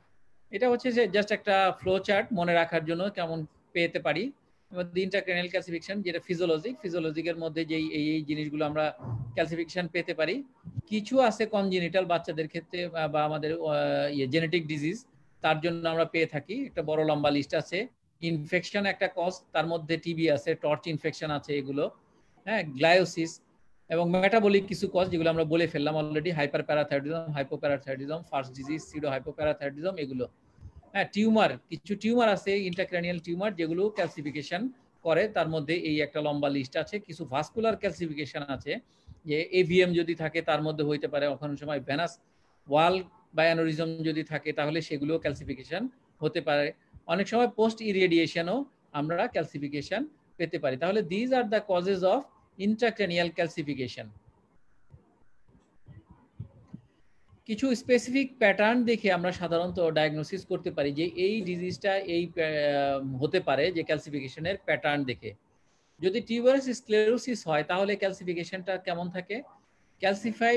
এটা হচ্ছে যে জাস্ট একটা ফ্লো চার্ট মনে রাখার জন্য কেমন পেতে পারি। ইন্ট্রাক্রেনিয়াল ক্যালসিফিকেশন যেটা ফিজিওলজিকের মধ্যে যেই এই জিনিসগুলো আমরা ক্যালসিফিকেশন পেতে পারি। কিছু আছে কনজেনিটাল বাচ্চাদের ক্ষেত্রে বা আমাদের জেনেটিক ডিজিজ, তার জন্য আমরা পেয়ে থাকি। একটা বড় লম্বা লিস্ট আছে। ইনফেকশন একটা কজ, তার মধ্যে টিবি আছে, টর্চ ইনফেকশন আছে, এগুলো, হ্যাঁ, গ্লায়োসিস, এবং মেটাবলিক কিছু কজ যেগুলো আমরা বলে ফেললাম already, hyperparathyroidism, hypoparathyroidism, Fahr's disease pseudohypoparathyroidism, এগুলো। হ্যাঁ, টিউমার, কিছু টিউমার আছে ইন্ট্রাক্রেনিয়াল টিউমার যেগুলো ক্যালসিফিকেশন করে, তার মধ্যে এই একটা লম্বা লিস্ট আছে। কিছু ভাস্কুলার ক্যালসিফিকেশন আছে, যে এভিএম যদি থাকে তার মধ্যে হইতে পারে, ওখানে সময় ভেনাস ওয়াল বা অ্যানোরিজম যদি থাকে তাহলে সেগুলো ক্যালসিফিকেশন হতে পারে। অনেক সময় পোস্ট ইরেডিয়েশনও আমরা ক্যালসিফিকেশন পেতে পারি। তাহলে these are the causes of intracranial calcification. কিছু স্পেসিফিক প্যাটার্ন দেখে আমরা সাধারণত ডায়াগনোসিস করতে পারি যে এই ডিজিজটা এই হতে পারে, যে ক্যালসিফিকেশনের প্যাটার্ন দেখে। যদি টিউবারাস স্ক্লেরোসিস হয় তাহলে ক্যালসিফিকেশনটা কেমন থাকে? ক্যালসিফাইড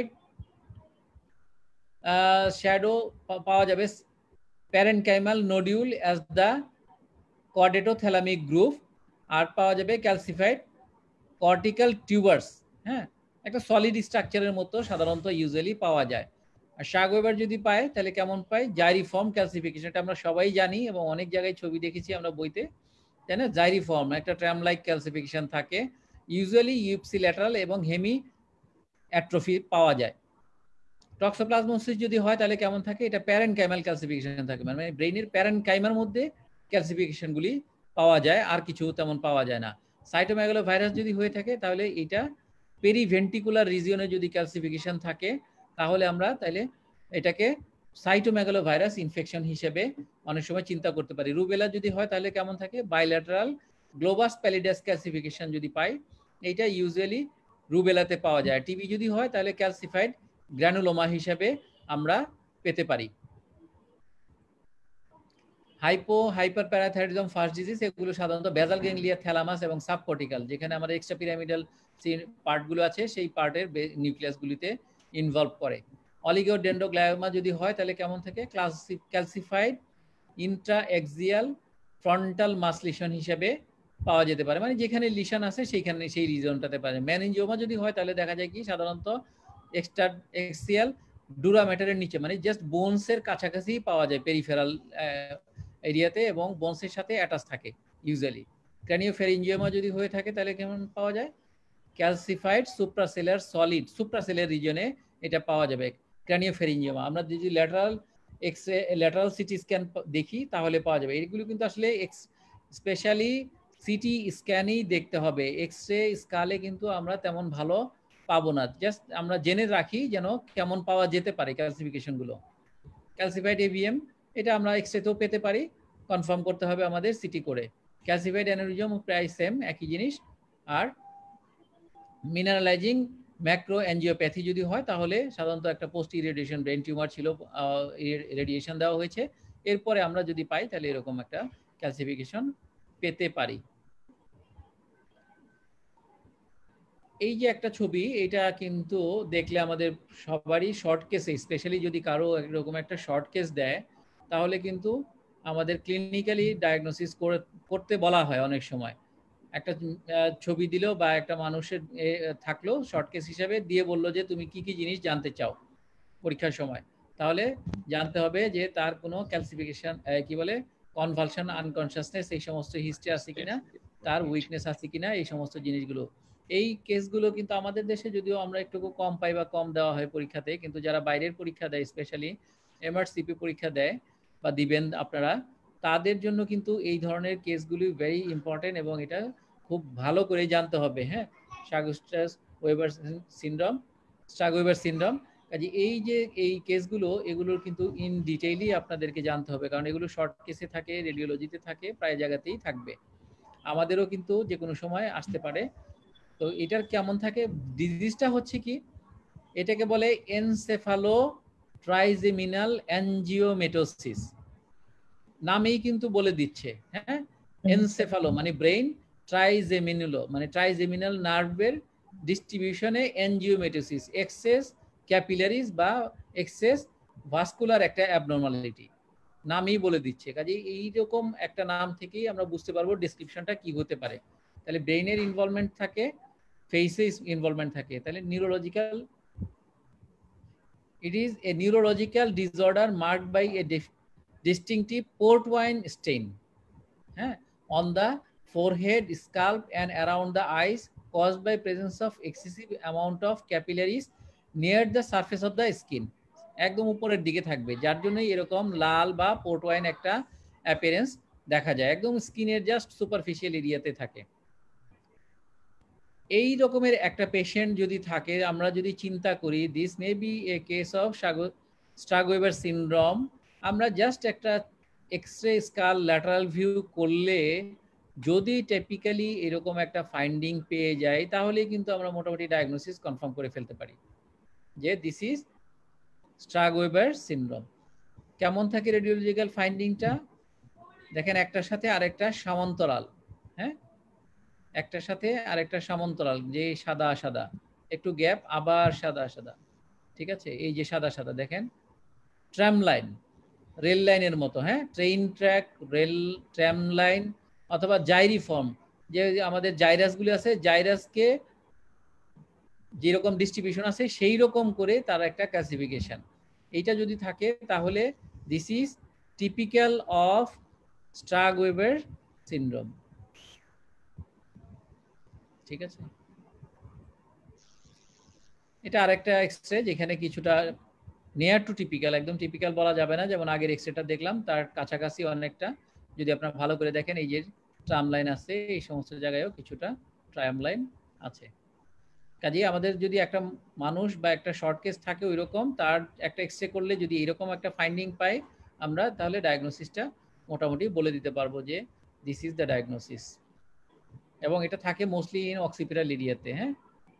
শ্যাডো পাওয়া যাবে parenchymal nodule as the caudothalamic group, আর পাওয়া যাবে ক্যালসিফাইড কর্টিক্যাল টিউবার্স। হ্যাঁ, একটা সলিড স্ট্রাকচারের মতো সাধারণত ইউজুয়ালি পাওয়া যায়। আর শাগওয়েবার যদি পায় তাহলে কেমন পাই? জাইরিফর্ম ক্যালসিফিকেশন, এটা আমরা সবাই জানি এবং অনেক জায়গায় ছবি দেখেছি আমরা বইতে, তাই না? জাইরিফর্ম একটা ট্র্যাম লাইক ক্যালসিফিকেশন থাকে, ইউজুয়ালি ইউপসিল্যাটারাল এবং হেমি অ্যাট্রফি পাওয়া যায়। টক্সোপ্লাজমোসিস যদি হয় তাহলে কেমন থাকে? এটা প্যারেনকাইমাল ক্যালসিফিকেশন থাকে, মানে ব্রেইনের প্যারেনকাইমার মধ্যে ক্যালসিফিকেশনগুলি পাওয়া যায়, আর কিছু তেমন পাওয়া যায় না। সাইটোমেগালোভাইরাস যদি হয়ে থাকে তাহলে এটা পেরিভেন্টিকুলার রিজিয়নে যদি ক্যালসিফিকেশন থাকে তাহলে আমরা তাহলে এটাকে সাইটোমেগালোভাইরাস ইনফেকশন হিসেবে অনেক সময় চিন্তা করতে পারি। রুবেলা যদি হয় তাহলে কেমন থাকে? বাইল্যাটারাল গ্লোবাস প্যালিডাস ক্যালসিফিকেশন যদি পাই, এইটা ইউজুয়ালি রুবেলাতে পাওয়া যায়। টিবি যদি হয় তাহলে ক্যালসিফাইড গ্র্যানুলোমা হিসেবে আমরা পেতে পারি। হাইপারপ্যারাথাইরয়েডিজম ফার্স্ট ডিজিজ, এগুলো সাধারণত বেসাল গ্যাংলিয়া, থ্যালামাস এবং সাবকর্টিক্যাল, যেখানে আমাদের এক্সট্রা পিরামিডাল পার্টগুলো আছে সেই পার্টের নিউক্লিয়াসগুলিতে ইনভলভ করে। অলিগোডেন্ড্রোগ্লায়োমা যদি হয় তাহলে কেমন থাকে? Calcified intra-axial frontal mass lesion হিসেবে পাওয়া যেতে পারে, মানে যেখানে লিশন আছে সেইখানে সেই রিজনটাতে পারে। ম্যানিনজিওমা যদি হয় তাহলে দেখা যায় কি সাধারণত এক্সট্রা এক্সিয়াল ডুরামেটারের নিচে, মানে জাস্ট বোনসের কাছাকাছি পাওয়া যায় পেরিফেরাল এরিয়াতে এবং বোনসের সাথে অ্যাটাচ থাকে ইউজুয়ালি। ক্র্যানিওফ্যারিঞ্জিওমা যদি হয়ে থাকে তাহলে কেমন পাওয়া যায়? ক্যালসিফাইড সুপ্রাসেলার সলিড, সুপ্রাসেলার রিজনে এটা পাওয়া যাবে ক্র্যানিওফ্যারিঞ্জিওমা। আমরা যদি ল্যাটারাল সিটি স্ক্যান দেখি তাহলে পাওয়া যাবে। এগুলো কিন্তু আসলে স্পেশালি সিটি স্ক্যানই দেখতে হবে, এক্স রে স্কালে কিন্তু আমরা তেমন ভালো পাবো না। জাস্ট আমরা জেনে রাখি যেন কেমন পাওয়া যেতে পারে ক্যালসিফিকেশনগুলো। ক্যালসিফাইড এভিএম এটা আমরা এক্স রেতেও পেতে পারি, কনফার্ম করতে হবে আমাদের সিটি করে। ক্যালসিফাইড অ্যানেউরিজম প্রায় সেম, একই জিনিস। আর মিনারেলাইজিং ম্যাক্রো অ্যাঞ্জিওপ্যাথি যদি হয় তাহলে সাধারণত একটা পোস্ট ইরেডিয়েশন ব্রেন টিউমার ছিল, রেডিয়েশন দেওয়া হয়েছে, এরপরে আমরা যদি পাই তাহলে এরকম একটা ক্যালসিফিকেশন পেতে পারি। এই যে একটা ছবি, এটা কিন্তু দেখলে আমাদের সবারই শর্ট কেসে, স্পেশালি যদি কারো এরকম একটা শর্ট কেস দেয় তাহলে কিন্তু আমাদের ক্লিনিক্যালি ডায়াগনোসিস করতে বলা হয় অনেক সময়। একটা ছবি দিল বা একটা মানুষের থাকলো শর্ট কেস হিসাবে দিয়ে বললো যে তুমি কি কি জিনিস জানতে চাও পরীক্ষার সময়, তাহলে জানতে হবে যে তার কোনো ক্যালসিফিকেশন কি বলে কনভালশন, আনকনসিয়াসনেস, এই সমস্ত হিস্ট্রি আছে কিনা, তার উইকনেস আছে কিনা, এই সমস্ত জিনিসগুলো। এই কেসগুলো কিন্তু আমাদের দেশে যদিও আমরা একটু কম পাই বা কম দেওয়া হয় পরীক্ষাতে, কিন্তু যারা বাইরের পরীক্ষা দেয়, স্পেশালি এমআরসিপি পরীক্ষা দেয় বা দিবেন আপনারা, তাদের জন্য কিন্তু এই ধরনের কেসগুলি ভেরি ইম্পর্টেন্ট এবং এটা খুব ভালো করে জানতে হবে। হ্যাঁ, স্টাগওয়েবার সিনড্রোম, স্টাগওয়েবার সিনড্রোম, কাজে এই যে এই কেসগুলো, এগুলোর কিন্তু ইন ডিটেইলই আপনাদেরকে জানতে হবে, কারণ এগুলো শর্ট কেসে থাকে, রেডিওলজিতে থাকে, প্রায় জায়গাতেই থাকবে, আমাদেরও কিন্তু যে কোনো সময় আসতে পারে। তো এটার কেমন থাকে? ডিজিজটা হচ্ছে কি, এটাকে বলে এনসেফালো ট্রাইজেমিনাল অ্যাঞ্জিওমেটোসিস, নামেই কিন্তু বলে দিচ্ছে। হ্যাঁ, এনসেফালো মানে ব্রেইন, ট্রাইজেমিনালো মানে ট্রাইজেমিনাল নার্ভের ডিস্ট্রিবিউশনে অ্যাঞ্জিওমেটোসিস, এক্সেস ক্যাপিলারিজ বা এক্সেস ভাস্কুলার একটা অ্যাবনর্মালিটি, নামই বলে দিচ্ছে। কাজে এইরকম একটা নাম থেকেই আমরা বুঝতে পারবো ডেসক্রিপশনটা কি হতে পারে। তাহলে ব্রেইনের ইনভলভমেন্ট থাকে, ফেসে ইনভলভমেন্ট থাকে, তাহলে neurological, it is a neurological disorder marked by a distinctive port wine stain, on the forehead, scalp and around the eyes, caused by presence of excessive amount of capillaries near the surface of the skin, একদম উপরের দিকে থাকবে, যার জন্যই এরকম লাল বা পোর্ট ওয়াইন একটা অ্যাপিয়ারেন্স দেখা যায়, একদম স্কিনের জাস্ট সুপারফিশিয়াল এরিয়াতে থাকে। এই রকমের একটা পেশেন্ট যদি থাকে, আমরা যদি চিন্তা করি this may be a case of Sturge Weber syndrome, আমরা জাস্ট একটা এক্সরে স্কাল ল্যাটারাল ভিউ করলে যদি টিপিক্যালি এরকম একটা ফাইন্ডিং পেয়ে যায় তাহলে কিন্তু আমরা মোটামুটি ডায়াগনোসিস কনফার্ম করে ফেলতে পারি যে দিস ইজ স্ট্রাগ-ওয়েবার সিনড্রোম। কেমন থাকে রেডিওলজিক্যাল ফাইন্ডিংটা? দেখেন একটার সাথে আরেকটা সমান্তরাল, হ্যাঁ, একটার সাথে আরেকটা সমান্তরাল, যে সাদা সাদা একটু গ্যাপ, আবার সাদা সাদা, ঠিক আছে, এই যে সাদা সাদা দেখেন, ট্রাম লাইন, রেল লাইনের মতো, হ্যাঁ, train track, rail, tram line, অথবা জাইরিফর্ম, যে আমাদের জাইরাসগুলি আছে, জাইরাসকে যেরকম ডিস্ট্রিবিউশন আছে সেই রকম করে তার একটা ক্লাসিফিকেশন, এইটা যদি থাকে তাহলে this is typical of Sturge Weber syndrome. ঠিক আছে, এটা আরেকটা এক্সরে যেখানে কিছুটা নিয়ার টু টিপিক্যাল, একদম টিপিক্যাল বলা যাবে না, যেমন আগের এক্সরেটা দেখলাম তার কাছাকাছি অনেকটা, যদি আপনারা ভালো করে দেখেন এই যে ট্রাম লাইন আছে, এই সমস্ত জায়গায়ও কিছুটা ট্রাম লাইন আছে। কাজেই আমাদের যদি একটা মানুষ বা একটা শর্ট কেস থাকে ওই রকম, তার একটা এক্সরে করলে যদি এরকম একটা ফাইন্ডিং পাই আমরা, তাহলে ডায়াগনোসিসটা মোটামুটি বলে দিতে পারবো যে দিস ইজ দ্য ডায়াগনোসিস। এবং এটা থাকে মোস্টলি ইন অক্সিপিটাল এরিয়াতে। হ্যাঁ,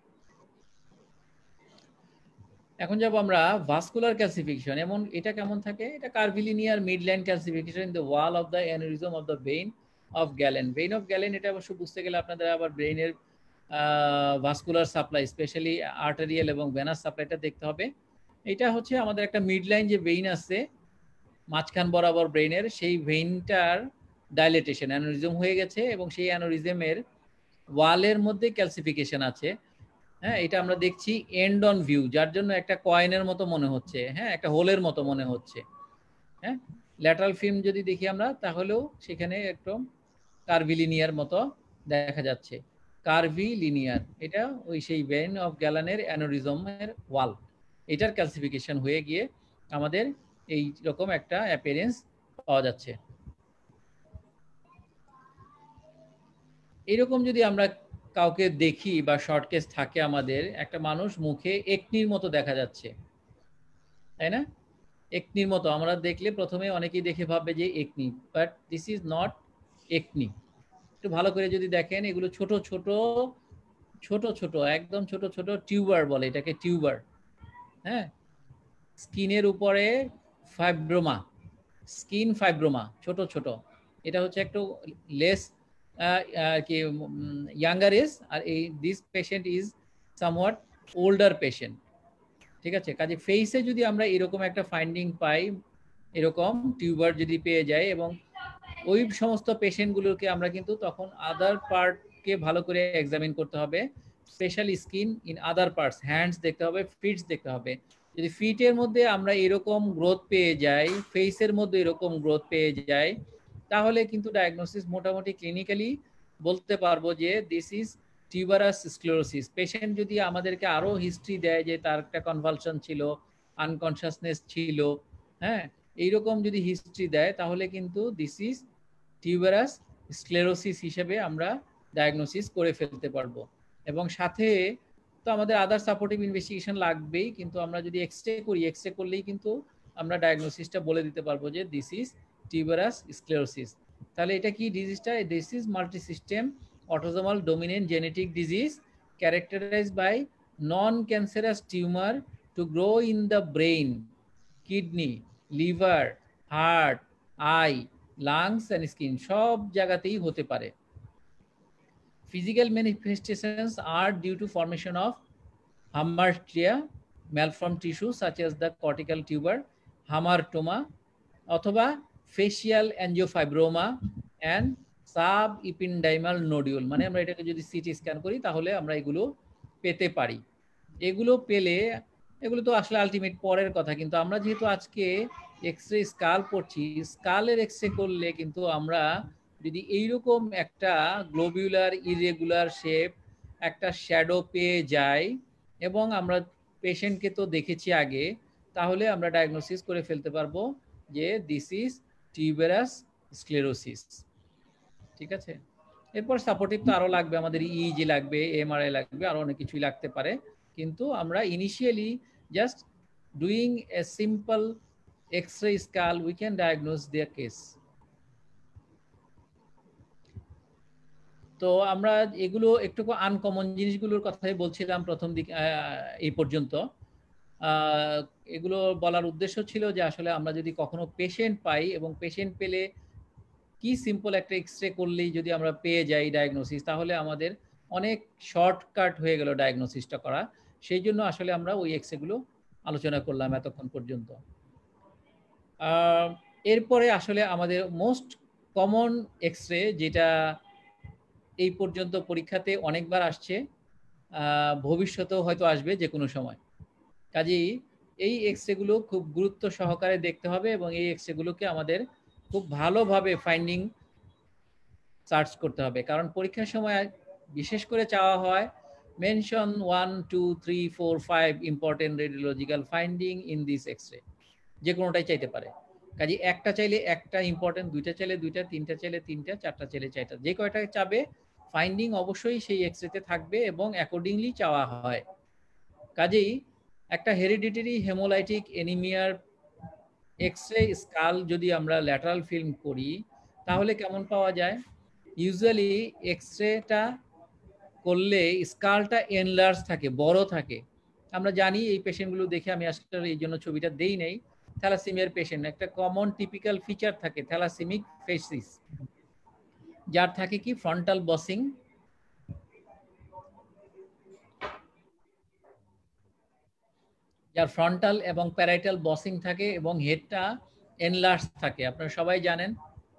এখন যাব আমরা ভাস্কুলার ক্যালসিফিকেশন। এমন এটা কেমন থাকে? এটা curvilinear midline calcification in the wall of the aneurysm of the vein of Galen. Vein of Galen এটা অবশ্য বুঝতে গেলে আপনাদের আবার ব্রেইনের ভাস্কুলার সাপ্লাই, স্পেশালি আর্টারিয়াল এবং ভেনাস সাপ্লাইটা দেখতে হবে। এটা হচ্ছে আমাদের একটা মিডলাইন যে ভেইন আছে মাঝখান বরাবর ব্রেইনের, সেই ভেইনটার ডাইলেটেশন, অ্যানিউরিজম হয়ে গেছে এবং সেই অ্যানিউরিজমের ওয়ালের মধ্যে ক্যালসিফিকেশন আছে। হ্যাঁ, এটা আমরা দেখছি এন্ড অন ভিউ, যার জন্য একটা কয়েনের মতো মনে হচ্ছে, হ্যাঁ, একটা হোলের মতো মনে হচ্ছে। হ্যাঁ, ল্যাটারাল ফিল্ম যদি দেখি আমরা তাহলেও সেখানে একদম কার্ভিলিনিয়ার মতো দেখা যাচ্ছে। কার্ভিলিনিয়ার এটা ওই সেই ভেইন অফ গ্যালানের অ্যানোরিজমের ওয়াল, এটার ক্যালসিফিকেশন হয়ে গিয়ে আমাদের এই রকম একটা অ্যাপিয়ারেন্স পাওয়া যাচ্ছে। এরকম যদি আমরা কাউকে দেখি বা শর্ট কেস থাকে আমাদের, একটা মানুষ মুখে একনির মতো দেখা যাচ্ছে, তাই না? একনির মতো আমরা দেখলে প্রথমে অনেকেই দেখে ভাববে যে acne, but this is not acne. একটু ভালো করে যদি দেখেন, এগুলো ছোট ছোট ছোট ছোট একদম ছোট ছোট টিউবার বলে এটাকে, টিউবার। হ্যাঁ, স্কিনের উপরে ফাইব্রোমা, স্কিন ফাইব্রোমা ছোট ছোট, এটা হচ্ছে একটু লেস কি ইয়াঙ্গার এজ, আর এই this patient is somewhat older patient. ঠিক আছে, কাজে ফেসে যদি আমরা এরকম একটা ফাইন্ডিং পাই, এরকম টিউবার যদি পেয়ে যাই, এবং ওই সমস্ত পেশেন্টগুলোকে আমরা কিন্তু তখন আদার পার্টকে ভালো করে এক্সামিন করতে হবে, specially skin in other parts, hands দেখতে হবে, ফিটস দেখতে হবে। যদি ফিটের মধ্যে আমরা এরকম গ্রোথ পেয়ে যাই, ফেসের মধ্যে এরকম গ্রোথ পেয়ে যাই, তাহলে কিন্তু ডায়াগনোসিস মোটামুটি ক্লিনিক্যালি বলতে পারবো যে this is tuberous sclerosis. Patient যদি আমাদেরকে আরো হিস্ট্রি দেয় যে তার একটা কনভালশন ছিল, আনকনশাসনেস ছিল, হ্যাঁ, এইরকম যদি হিস্ট্রি দেয়, তাহলে কিন্তু দিস ইজ টিউবারাস স্ক্লেরোসিস হিসেবে আমরা ডায়াগনোসিস করে ফেলতে পারবো। এবং সাথে তো আমাদের আদার সাপোর্টিভ ইনভেস্টিগেশন লাগবেই, কিন্তু আমরা যদি এক্সরে করি, এক্সরে করলেই কিন্তু আমরা ডায়াগনোসিসটা বলে দিতে পারবো যে দিস ইজ টিউবারাস স্ক্লেরোসিস। তাহলে এটা কি ডিজিজটা? This is multi system autosomal dominant genetic disease characterized by non-cancerous tumor to grow in the brain, kidney, liver, heart, eye, lungs and skin, সব জায়গাতেই হতে পারে। ফিজিক্যাল ম্যানিফেস্টেশনস আর due to formation of hamartia, malform tissue such as the cortical tuber, hamartoma, অথবা facial angiofibroma and subependymal nodule. মানে আমরা এটাকে যদি সিটি স্ক্যান করি তাহলে আমরা এগুলো পেতে পারি। এগুলো পেলে, এগুলো তো আসলে আলটিমেট পরের কথা, কিন্তু আমরা যেহেতু আজকে এক্সরে স্কাল পড়ছি, স্কালের এক্সরে করলে কিন্তু আমরা যদি এইরকম একটা গ্লোবিউলার ইরেগুলার শেপ একটা শ্যাডো পেয়ে যাই, এবং আমরা পেশেন্টকে তো দেখেছি আগে, তাহলে আমরা ডায়াগনোসিস করে ফেলতে পারবো যে দিস ইজ টিউবারাস স্ক্লেরোসিস। ঠিক আছে, এরপর সাপোর্টিভ তো আরো লাগবে, আমাদের ইইজি লাগবে, এমআরআই লাগবে, আরো অনেক কিছুই লাগতে পারে, কিন্তু আমরা initially just doing a simple x-ray skull we can diagnose their case. তো আমরা এগুলো একটু আনকমন জিনিসগুলোর কথাই বলছিলাম প্রথম দিকে এই পর্যন্ত। এগুলো বলার উদ্দেশ্য ছিল যে আসলে আমরা যদি কখনো পেশেন্ট পাই এবং পেশেন্ট পেলে কি সিম্পল একটা এক্সরে করলেই যদি আমরা পেয়ে যাই ডায়াগনোসিস, তাহলে আমাদের অনেক শর্টকাট হয়ে গেল ডায়াগনোসিসটা করা। সেই জন্য আসলে আমরা ওই এক্সরেগুলো আলোচনা করলাম এতক্ষণ পর্যন্ত। এরপরে আসলে আমাদের মোস্ট কমন এক্সরে, যেটা এই পর্যন্ত পরীক্ষাতে অনেকবার আসছে, ভবিষ্যতেও হয়তো আসবে যে কোনো সময়। কাজেই এই এক্সরেগুলো খুব গুরুত্ব সহকারে দেখতে হবে এবং এই এক্সরেগুলোকে আমাদের খুব ভালোভাবে ফাইন্ডিং সার্চ করতে হবে, কারণ পরীক্ষার সময় বিশেষ করে চাওয়া হয় mention 1 2 3 4 5 important radiological finding in this x-ray. যে কোনোটাই চাইতে পারে। কাজে একটা চাইলে একটা ইম্পর্টেন্ট, দুইটা চাইলে দুইটা, তিনটা চাইলে তিনটা, চারটা চাইলে চারটা, যে কয়টা চাবে ফাইন্ডিং অবশ্যই সেই এক্সরেতে থাকবে এবং অ্যাকর্ডিংলি চাওয়া হয়। কাজেই একটা হেরিডিটারি হেমোলাইটিক এনিমিয়ার এক্সরে স্কাল যদি আমরা ল্যাটারাল ফিল্ম করি তাহলে কেমন পাওয়া যায়? ইউজুয়ালি এক্সরেটা করলে স্কালটা এনলার্জ থাকে, বড় থাকে। আমরা জানি এই পেশেন্টগুলো দেখে, আমি আসলে এই জন্য ছবিটা দেই নাই, থ্যালাসেমিয়ার পেশেন্ট একটা কমন টিপিক্যাল ফিচার থাকে থ্যালাসেমিক ফেসিস, যার থাকে কি ফ্রন্টাল বসিং, যার ফ্রন্টাল এবং প্যারাইটাল বসিং থাকে এবং হেডটা এনলার্জ থাকে। আপনারা সবাই জানেন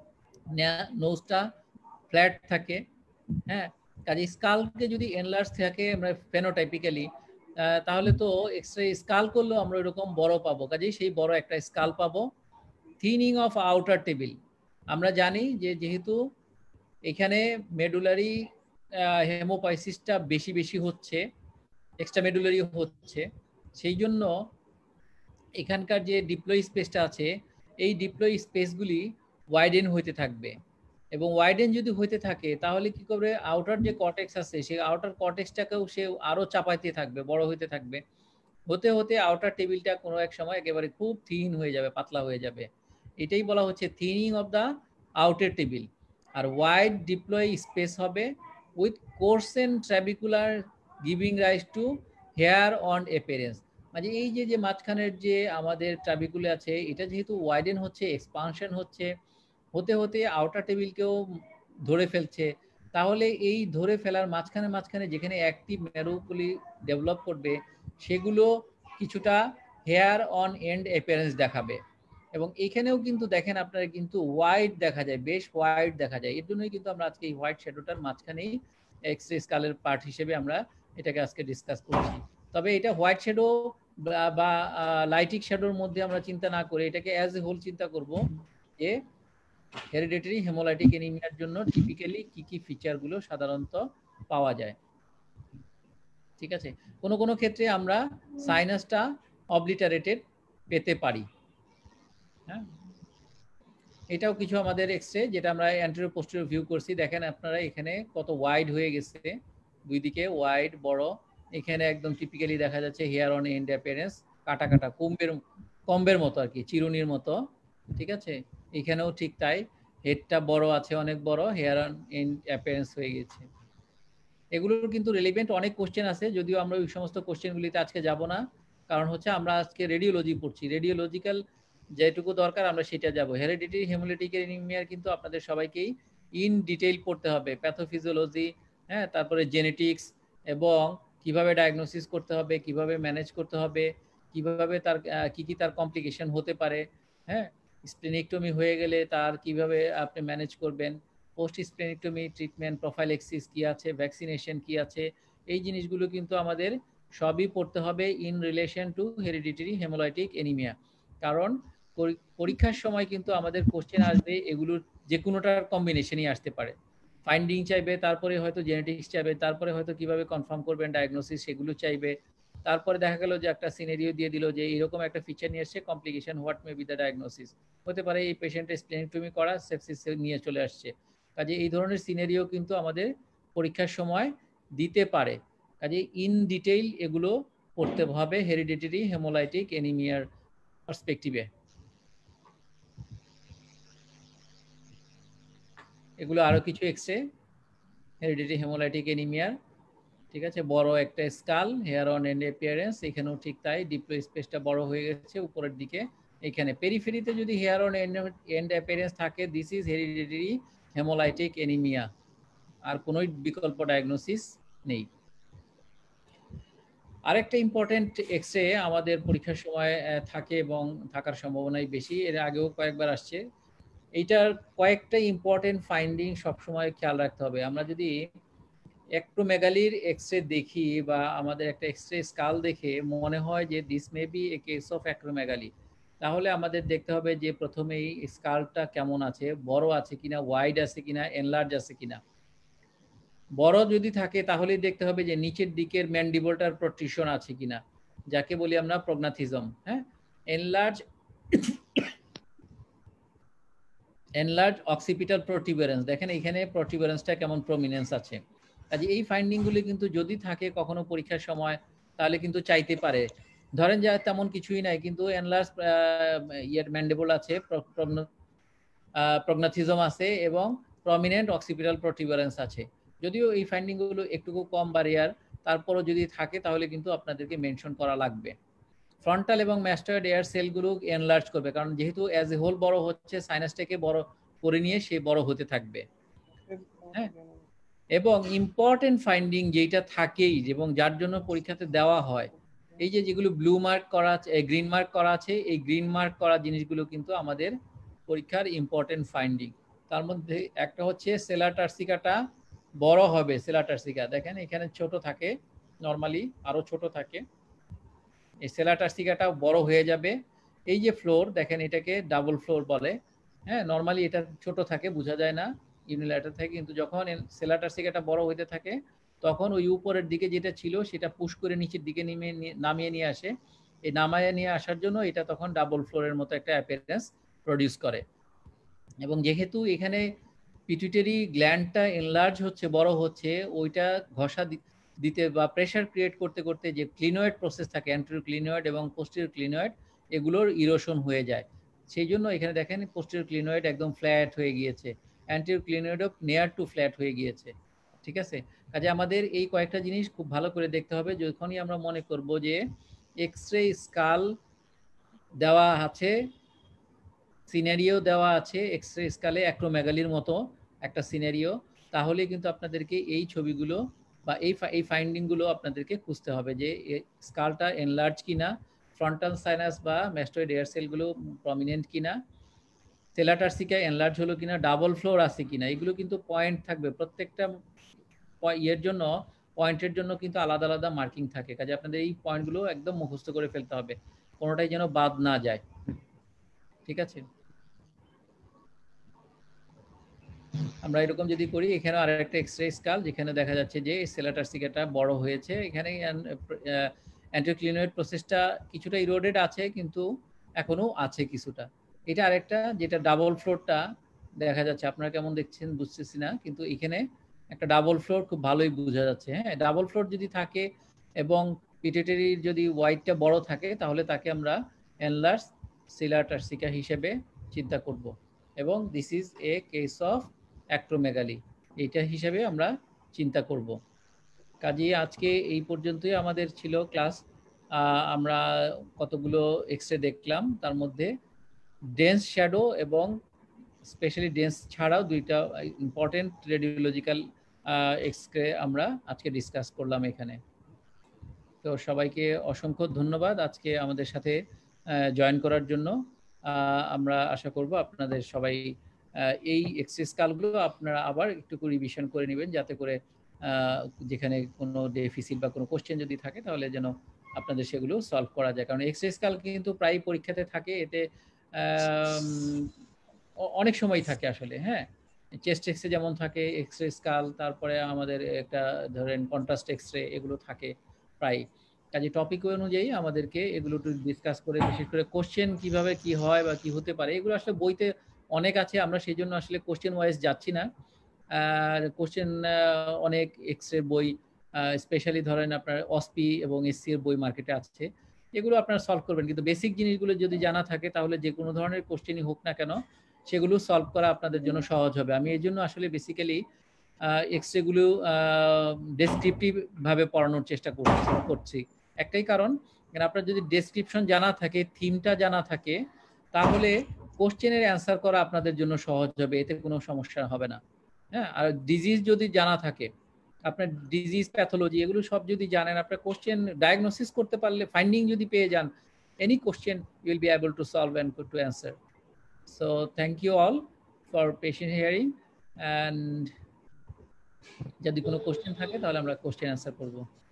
নোজটা ফ্ল্যাট থাকে। হ্যাঁ, কাজে স্কালকে যদি এনলার্জ থাকে আমরা ফেনোটাইপিক্যালি, তাহলে তো এক্সরে স্কাল করলেও আমরা এরকম বড় পাবো। কাজেই সেই বড় একটা স্কাল পাবো। থিনিং অফ আউটার টেবিল, আমরা জানি যে যেহেতু এখানে মেডুলারি হেমোপাইসিসটা বেশি বেশি হচ্ছে, এক্সট্রা মেডুলারি হচ্ছে, সেই জন্য এখানকার যে ডিপ্লয় স্পেসটা আছে এই ডিপ্লয় স্পেসগুলি ওয়াইডেন হইতে থাকবে এবং ওয়াইডেন যদি হইতে থাকে তাহলে কি করবে, আউটার যে কর্টেক্স আছে সেই আউটার কর্টেক্সটাকেও সে আরো চাপাইতে থাকবে, বড় হইতে থাকবে। হতে হতে আউটার টেবিলটা কোনো এক সময় একেবারে খুব থিন হয়ে যাবে, পাতলা হয়ে যাবে। এটাই বলা হচ্ছে thinning of the outer table. আর ওয়াইড ডিপ্লয় স্পেস হবে with coarsen trabecular giving rise to hair on appearance. মানে এই যে যে মাঝখানের যে আমাদের ট্রাবিকুলে আছে এটা যেহেতু ওয়াইডেন হচ্ছে, এক্সপানশন হচ্ছে, হতে হতে আউটার টেবিলকেও ধরে ফেলছে, তাহলে এই ধরে ফেলার মাঝখানে মাঝখানে যেখানে অ্যাক্টিভ ম্যারোগুলি ডেভেলপ করবে সেগুলো কিছুটা হেয়ার অন এন্ড অ্যাপিয়ারেন্স দেখাবে। এবং এখানেও কিন্তু দেখেন আপনারা কিন্তু হোয়াইট দেখা যায়, বেশ হোয়াইট দেখা যায়। এর জন্যই কিন্তু আমরা আজকে এই হোয়াইট শ্যাডোটার মাঝখানেই এক্সরে স্কালের পার্ট হিসেবে আমরা এটাকে আজকে ডিসকাস করছি। তবে এটা হোয়াইট শ্যাডো বা লাইটিক শ্যাডোর মধ্যে আমরা চিন্তা না করে এটাকে অ্যাজ এ হোল চিন্তা করব যে হেরিডিটারি হেমোলাইটিক অ্যানিমিয়ার জন্য টিপিক্যালি কি কি ফিচারগুলো সাধারণত পাওয়া যায়। ঠিক আছে, কোনো কোনো ক্ষেত্রে আমরা সাইনাসটা অবলিটারেটেড পেতে পারি। হ্যাঁ, এটাও কিছু আমাদের এক্সরে যেটা আমরা অ্যান্টেরিয়র পোস্টেরিয়র ভিউ করছি। দেখেন আপনারা এখানে কত ওয়াইড হয়ে গেছে, দুই দিকে ওয়াইড বড়। এখানে একদম টিপিক্যালি দেখা যাচ্ছে হেয়ার অন এন্ড অ্যাপিয়ারেন্স, কাটা কাটা কম্বের মতো আর কি, চিরুনির মতো। ঠিক আছে, এখানেও ঠিক তাই, হেডটা বড় আছে, অনেক বড়, হেয়ার অন এন্ড অ্যাপিয়ারেন্স হয়ে গেছে। এগুলোর কিন্তু রিলেভেন্ট অনেক কোশ্চেন আছে, যদিও আমরা ওই সমস্ত কোশ্চেনগুলিতে আজকে যাব না, কারণ হচ্ছে আমরা আজকে রেডিওলজি পড়ছি। রেডিওলজিক্যাল যেটুকু দরকার আমরা সেটা যাব। হেরিডিটারি হেমোলাইটিক অ্যানিমিয়ার কিন্তু আপনাদের সবাইকেই ইন ডিটেইল পড়তে হবে, প্যাথোফিজিওলজি, হ্যাঁ, তারপরে জেনেটিক্স এবং কিভাবে ডায়াগনোসিস করতে হবে, কিভাবে ম্যানেজ করতে হবে, কিভাবে তার কি কি তার কমপ্লিকেশন হতে পারে, হ্যাঁ, স্প্লেনেক্টমি হয়ে গেলে তার কিভাবে আপনি ম্যানেজ করবেন, পোস্ট স্প্লেনেক্টমি ট্রিটমেন্ট প্রোফাইলেক্সিস কি আছে, ভ্যাকসিনেশন কি আছে, এই জিনিসগুলো কিন্তু আমাদের সবই পড়তে হবে in relation to hereditary hemolytic anemia. কারণ পরীক্ষার সময় কিন্তু আমাদের কোশ্চেন আসবে এগুলোর যে কোনোটার কম্বিনেশনই আসতে পারে। ফাইন্ডিং চাইবে, তারপরে হয়তো জেনেটিক্স চাইবে, তারপরে হয়তো কিভাবে কনফার্ম করবেন ডায়াগনোসিস সেগুলো চাইবে, তারপরে দেখা গেল যে একটা সিনারিও দিয়ে দিল যে এরকম একটা ফিচার নিয়ে এসছে, complication what may be the diagnosis. হতে পারে এই পেশেন্টের স্প্লেনেক্টমি করা সেপসিস নিয়ে চলে আসছে। কাজে এই ধরনের সিনারিও কিন্তু আমাদের পরীক্ষার সময় দিতে পারে। কাজে ইন ডিটেইল এগুলো পড়তে হবে হেরিডিটারি হেমোলাইটিক অ্যানিমিয়ার পার্সপেক্টিভে। এগুলো আরো কিছু এক্সরে হেরিডিটারি হেমোলাইটিক অ্যানিমিয়ার। ঠিক আছে, বড় একটা skull, hair on end appearance, এখানেও ঠিক তাই, ডিপ্লো স্পেসটা বড় হয়ে গেছে উপরের দিকে। এখানে পেরিফেরিতে যদি হেয়ার অন এন্ড অ্যাপিয়ারেন্স থাকে, this is hereditary hemolytic anemia, আর কোনো বিকল্প ডায়াগনোসিস নেই। আরেকটা ইম্পর্টেন্ট এক্স-রে আমাদের পরীক্ষার সময় থাকে এবং থাকার সম্ভাবনাই বেশি, এর আগেও কয়েকবার আসছে। এইটার কয়েকটা ইম্পর্টেন্ট ফাইন্ডিং সবসময় খেয়াল রাখতে হবে। আমরা যদি অ্যাক্রোমেগালির এক্স-রে দেখি বা আমাদের একটা এক্স-রে স্কাল দেখে মনে হয় যে this may be a case of acromegaly, তাহলে আমাদের দেখতে হবে যে প্রথমেই স্কালটা কেমন আছে, বড় আছে কিনা, ওয়াইড আছে কিনা, এনলার্জ আছে কিনা। বড় যদি থাকে তাহলেই দেখতে হবে যে নিচের দিকের ম্যান্ডিবলটার প্রট্রিশন আছে কিনা, যাকে বলি আমরা প্রগনাথিজম। হ্যাঁ, এনলার্জ এনলার্জ অক্সিপিটাল প্রোটিউবেরেন্স, দেখেন এখানে প্রোটিউবেরেন্সটা কেমন প্রমিনেন্স আছে। কাজে এই ফাইন্ডিংগুলি কিন্তু যদি থাকে কখনো পরীক্ষার সময়, তাহলে কিন্তু চাইতে পারে। ধরেন যে তেমন কিছুই নাই, কিন্তু এনলার্জ ম্যান্ডিবল আছে, প্রগনাথিজম আছে এবং প্রমিনেন্ট অক্সিপিটাল প্রোটিউবেরেন্স আছে। যদিও এই ফাইন্ডিংগুলো একটু কম বা রেয়ার, তারপরও যদি থাকে তাহলে কিন্তু আপনাদেরকে মেনশন করা লাগবে। ফ্রন্টাল এবং ম্যাস্টয়েড এয়ার সেলগুলো এনলার্জ করবে, কারণ যেহেতু অ্যাজ এ হোল বড় হচ্ছে, সাইনাসটাকে বড় করে নিয়ে সে বড় হতে থাকবে। হ্যাঁ, এবং ইম্পর্টেন্ট ফাইন্ডিং যেটা থাকেই এবং যার জন্য পরীক্ষাতে দেওয়া হয়, এই যে যেগুলো ব্লু মার্ক করা আছে, গ্রিন মার্ক করা আছে, এই গ্রিন মার্ক করা জিনিসগুলো কিন্তু আমাদের পরীক্ষার ইম্পর্টেন্ট ফাইন্ডিং। তার মধ্যে একটা হচ্ছে সেলার টার্সিকাটা বড় হবে। সেলার টার্সিকা দেখেন এখানে ছোট থাকে, নর্মালি আরো ছোট থাকে, এই সেলার টার্সিকাটা বড় হয়ে যাবে। এই যে ফ্লোর দেখেন, এটাকে ডাবল ফ্লোর বলে। হ্যাঁ, নর্মালি এটা ছোট থাকে, বোঝা যায় না ইউনিল্যাটার থেকে, কিন্তু যখন সেলার টার্সিকাটা বড় হইতে থাকে তখন ওই উপরের দিকে যেটা ছিল সেটা পুশ করে নিচের দিকে নামিয়ে নিয়ে আসে। এই নামায় নিয়ে আসার জন্য এটা তখন ডাবল ফ্লোরের মতো একটা অ্যাপিয়ারেন্স প্রডিউস করে। এবং যেহেতু এখানে পিটুইটারি গ্ল্যান্ডটা এনলার্জ হচ্ছে, বড় হচ্ছে, ওইটা ঘষা দিতে বা প্রেশার ক্রিয়েট করতে করতে যে ক্লিনয়েড প্রসেস থাকে, অ্যান্টেরিয়র ক্লিনয়েড এবং পোস্টেরিয়র ক্লিনয়েড, এগুলোর ইরোশন হয়ে যায়। সেই জন্য এখানে দেখেন পোস্টেরিয়র ক্লিনয়েড একদম ফ্ল্যাট হয়ে গিয়েছে, অ্যান্টেরিয়র ক্লিনয়েডও নিয়ার টু ফ্ল্যাট হয়ে গিয়েছে। ঠিক আছে, কাজে আমাদের এই কয়েকটা জিনিস খুব ভালো করে দেখতে হবে যখনই আমরা মনে করব যে এক্স-রে স্কাল দেওয়া আছে, সিনারিও দেওয়া আছে এক্স-রে স্কালে অ্যাক্রোমেগালির মতো একটা সিনারিও, তাহলে কিন্তু আপনাদেরকে এই ছবিগুলো বা এই ফাইন্ডিংগুলো আপনাদেরকে খুঁজতে হবে যে স্কালটা এনলার্জ কিনা, ফ্রন্টাল সাইনাস বা ম্যাস্টয়েড এয়ার সেলগুলো প্রমিনেন্ট কিনা, সেলার টার্সিকা এনলার্জ হলো কিনা, ডাবল ফ্লোর আছে কিনা। এগুলো কিন্তু পয়েন্ট থাকবে, প্রত্যেকটা ইয়ের জন্য, পয়েন্টের জন্য কিন্তু আলাদা আলাদা মার্কিং থাকে। কাজে আপনাদের এই পয়েন্টগুলো একদম মুখস্থ করে ফেলতে হবে, কোনোটাই যেন বাদ না যায়। ঠিক আছে, আমরা এরকম যদি করি, এখানে আর একটা এক্স-রে স্কাল যেখানে দেখা যাচ্ছে যে সেলার টার্সিকাটা বড় হয়েছে, এখানে অ্যান্টিক্লিনয়েড প্রসেসটা কিছুটা ইরোডেড আছে কিন্তু এখনো আছে কিছুটা। এটা আরেকটা যেটা ডাবল ফ্লোরটা দেখা যাচ্ছে, আপনারা কেমন দেখছেন বুঝতেছি না, কিন্তু এখানে একটা ডাবল ফ্লোর খুব ভালোই বোঝা যাচ্ছে। হ্যাঁ, ডাবল ফ্লোর যদি থাকে এবং পিটুইটারির যদি ওয়াইডটা বড় থাকে, তাহলে তাকে আমরা এনলার্জ সেলার টার্সিকা হিসেবে চিন্তা করব, এবং this is a case of acromegaly এইটা হিসেবে আমরা চিন্তা করব। কাজেই আজকে এই পর্যন্তই আমাদের ছিল ক্লাস। আমরা কতগুলো এক্স-রে দেখলাম, তার মধ্যে ডেন্স শ্যাডো এবং স্পেশালি ডেন্স ছাড়াও দুইটা ইম্পর্টেন্ট রেডিওলজিক্যাল এক্স-রে আমরা আজকে ডিসকাস করলাম এখানে। তো সবাইকে অসংখ্য ধন্যবাদ আজকে আমাদের সাথে জয়েন করার জন্য। আমরা আশা করব আপনাদের সবাই এই এক্সারসাইজ কালগুলো আপনারা আবার একটু রিভিশন করে নেবেন, যাতে করে যেখানে কোনো ডেফিসিট বা কোনো কোশ্চেন যদি থাকে তাহলে যেন আপনাদের সেগুলো সলভ করা যায়। কারণ এক্সারসাইজ কাল কিন্তু প্রায় পরীক্ষাতে থাকে, এতে অনেক সময় থাকে আসলে। হ্যাঁ, চেস্ট এক্সরে যেমন থাকে এক্সরে স্কাল, তারপরে আমাদের একটা ধরেন কন্ট্রাস্ট এক্সরে, এগুলো থাকে প্রায়। কাজে টপিক অনুযায়ী আমাদেরকে এগুলো একটু ডিসকাস করে, বিশেষ করে কোশ্চেন কিভাবে কি হয় বা কি হতে পারে, এগুলো আসলে বইতে অনেক আছে, আমরা সেই জন্য আসলে কোশ্চেন ওয়াইজ যাচ্ছি না। কোশ্চেন অনেক এক্সরে বই, স্পেশালি ধরেন আপনার অসপি এবং এসসি এর বই মার্কেটে আছে, এগুলো আপনারা সলভ করবেন। কিন্তু বেসিক জিনিসগুলো যদি জানা থাকে তাহলে যে কোনো ধরনের কোশ্চেনই হোক না কেন সেগুলো সলভ করা আপনাদের জন্য সহজ হবে। আমি এই জন্য আসলে বেসিক্যালি এক্সরে গুলো ডেসক্রিপটিভ ভাবে পড়ানোর চেষ্টা করছি। একটাই কারণ, আপনার যদি ডেসক্রিপশন জানা থাকে, থিমটা জানা থাকে, তাহলে কোশ্চেনের অ্যান্সার করা আপনাদের জন্য সহজ হবে, এতে কোনো সমস্যা হবে না। হ্যাঁ, আর ডিজিজ যদি জানা থাকে, আপনার ডিজিজ প্যাথোলজি এগুলো সব যদি জানেন, আপনার কোশ্চেন ডায়াগনোসিস করতে পারলে, ফাইন্ডিং যদি পেয়ে যান, any question you will be able to solve and to answer. So thank you all for patient hearing, and যদি কোনো কোশ্চেন থাকে তাহলে আমরা কোশ্চেন অ্যান্সার করব।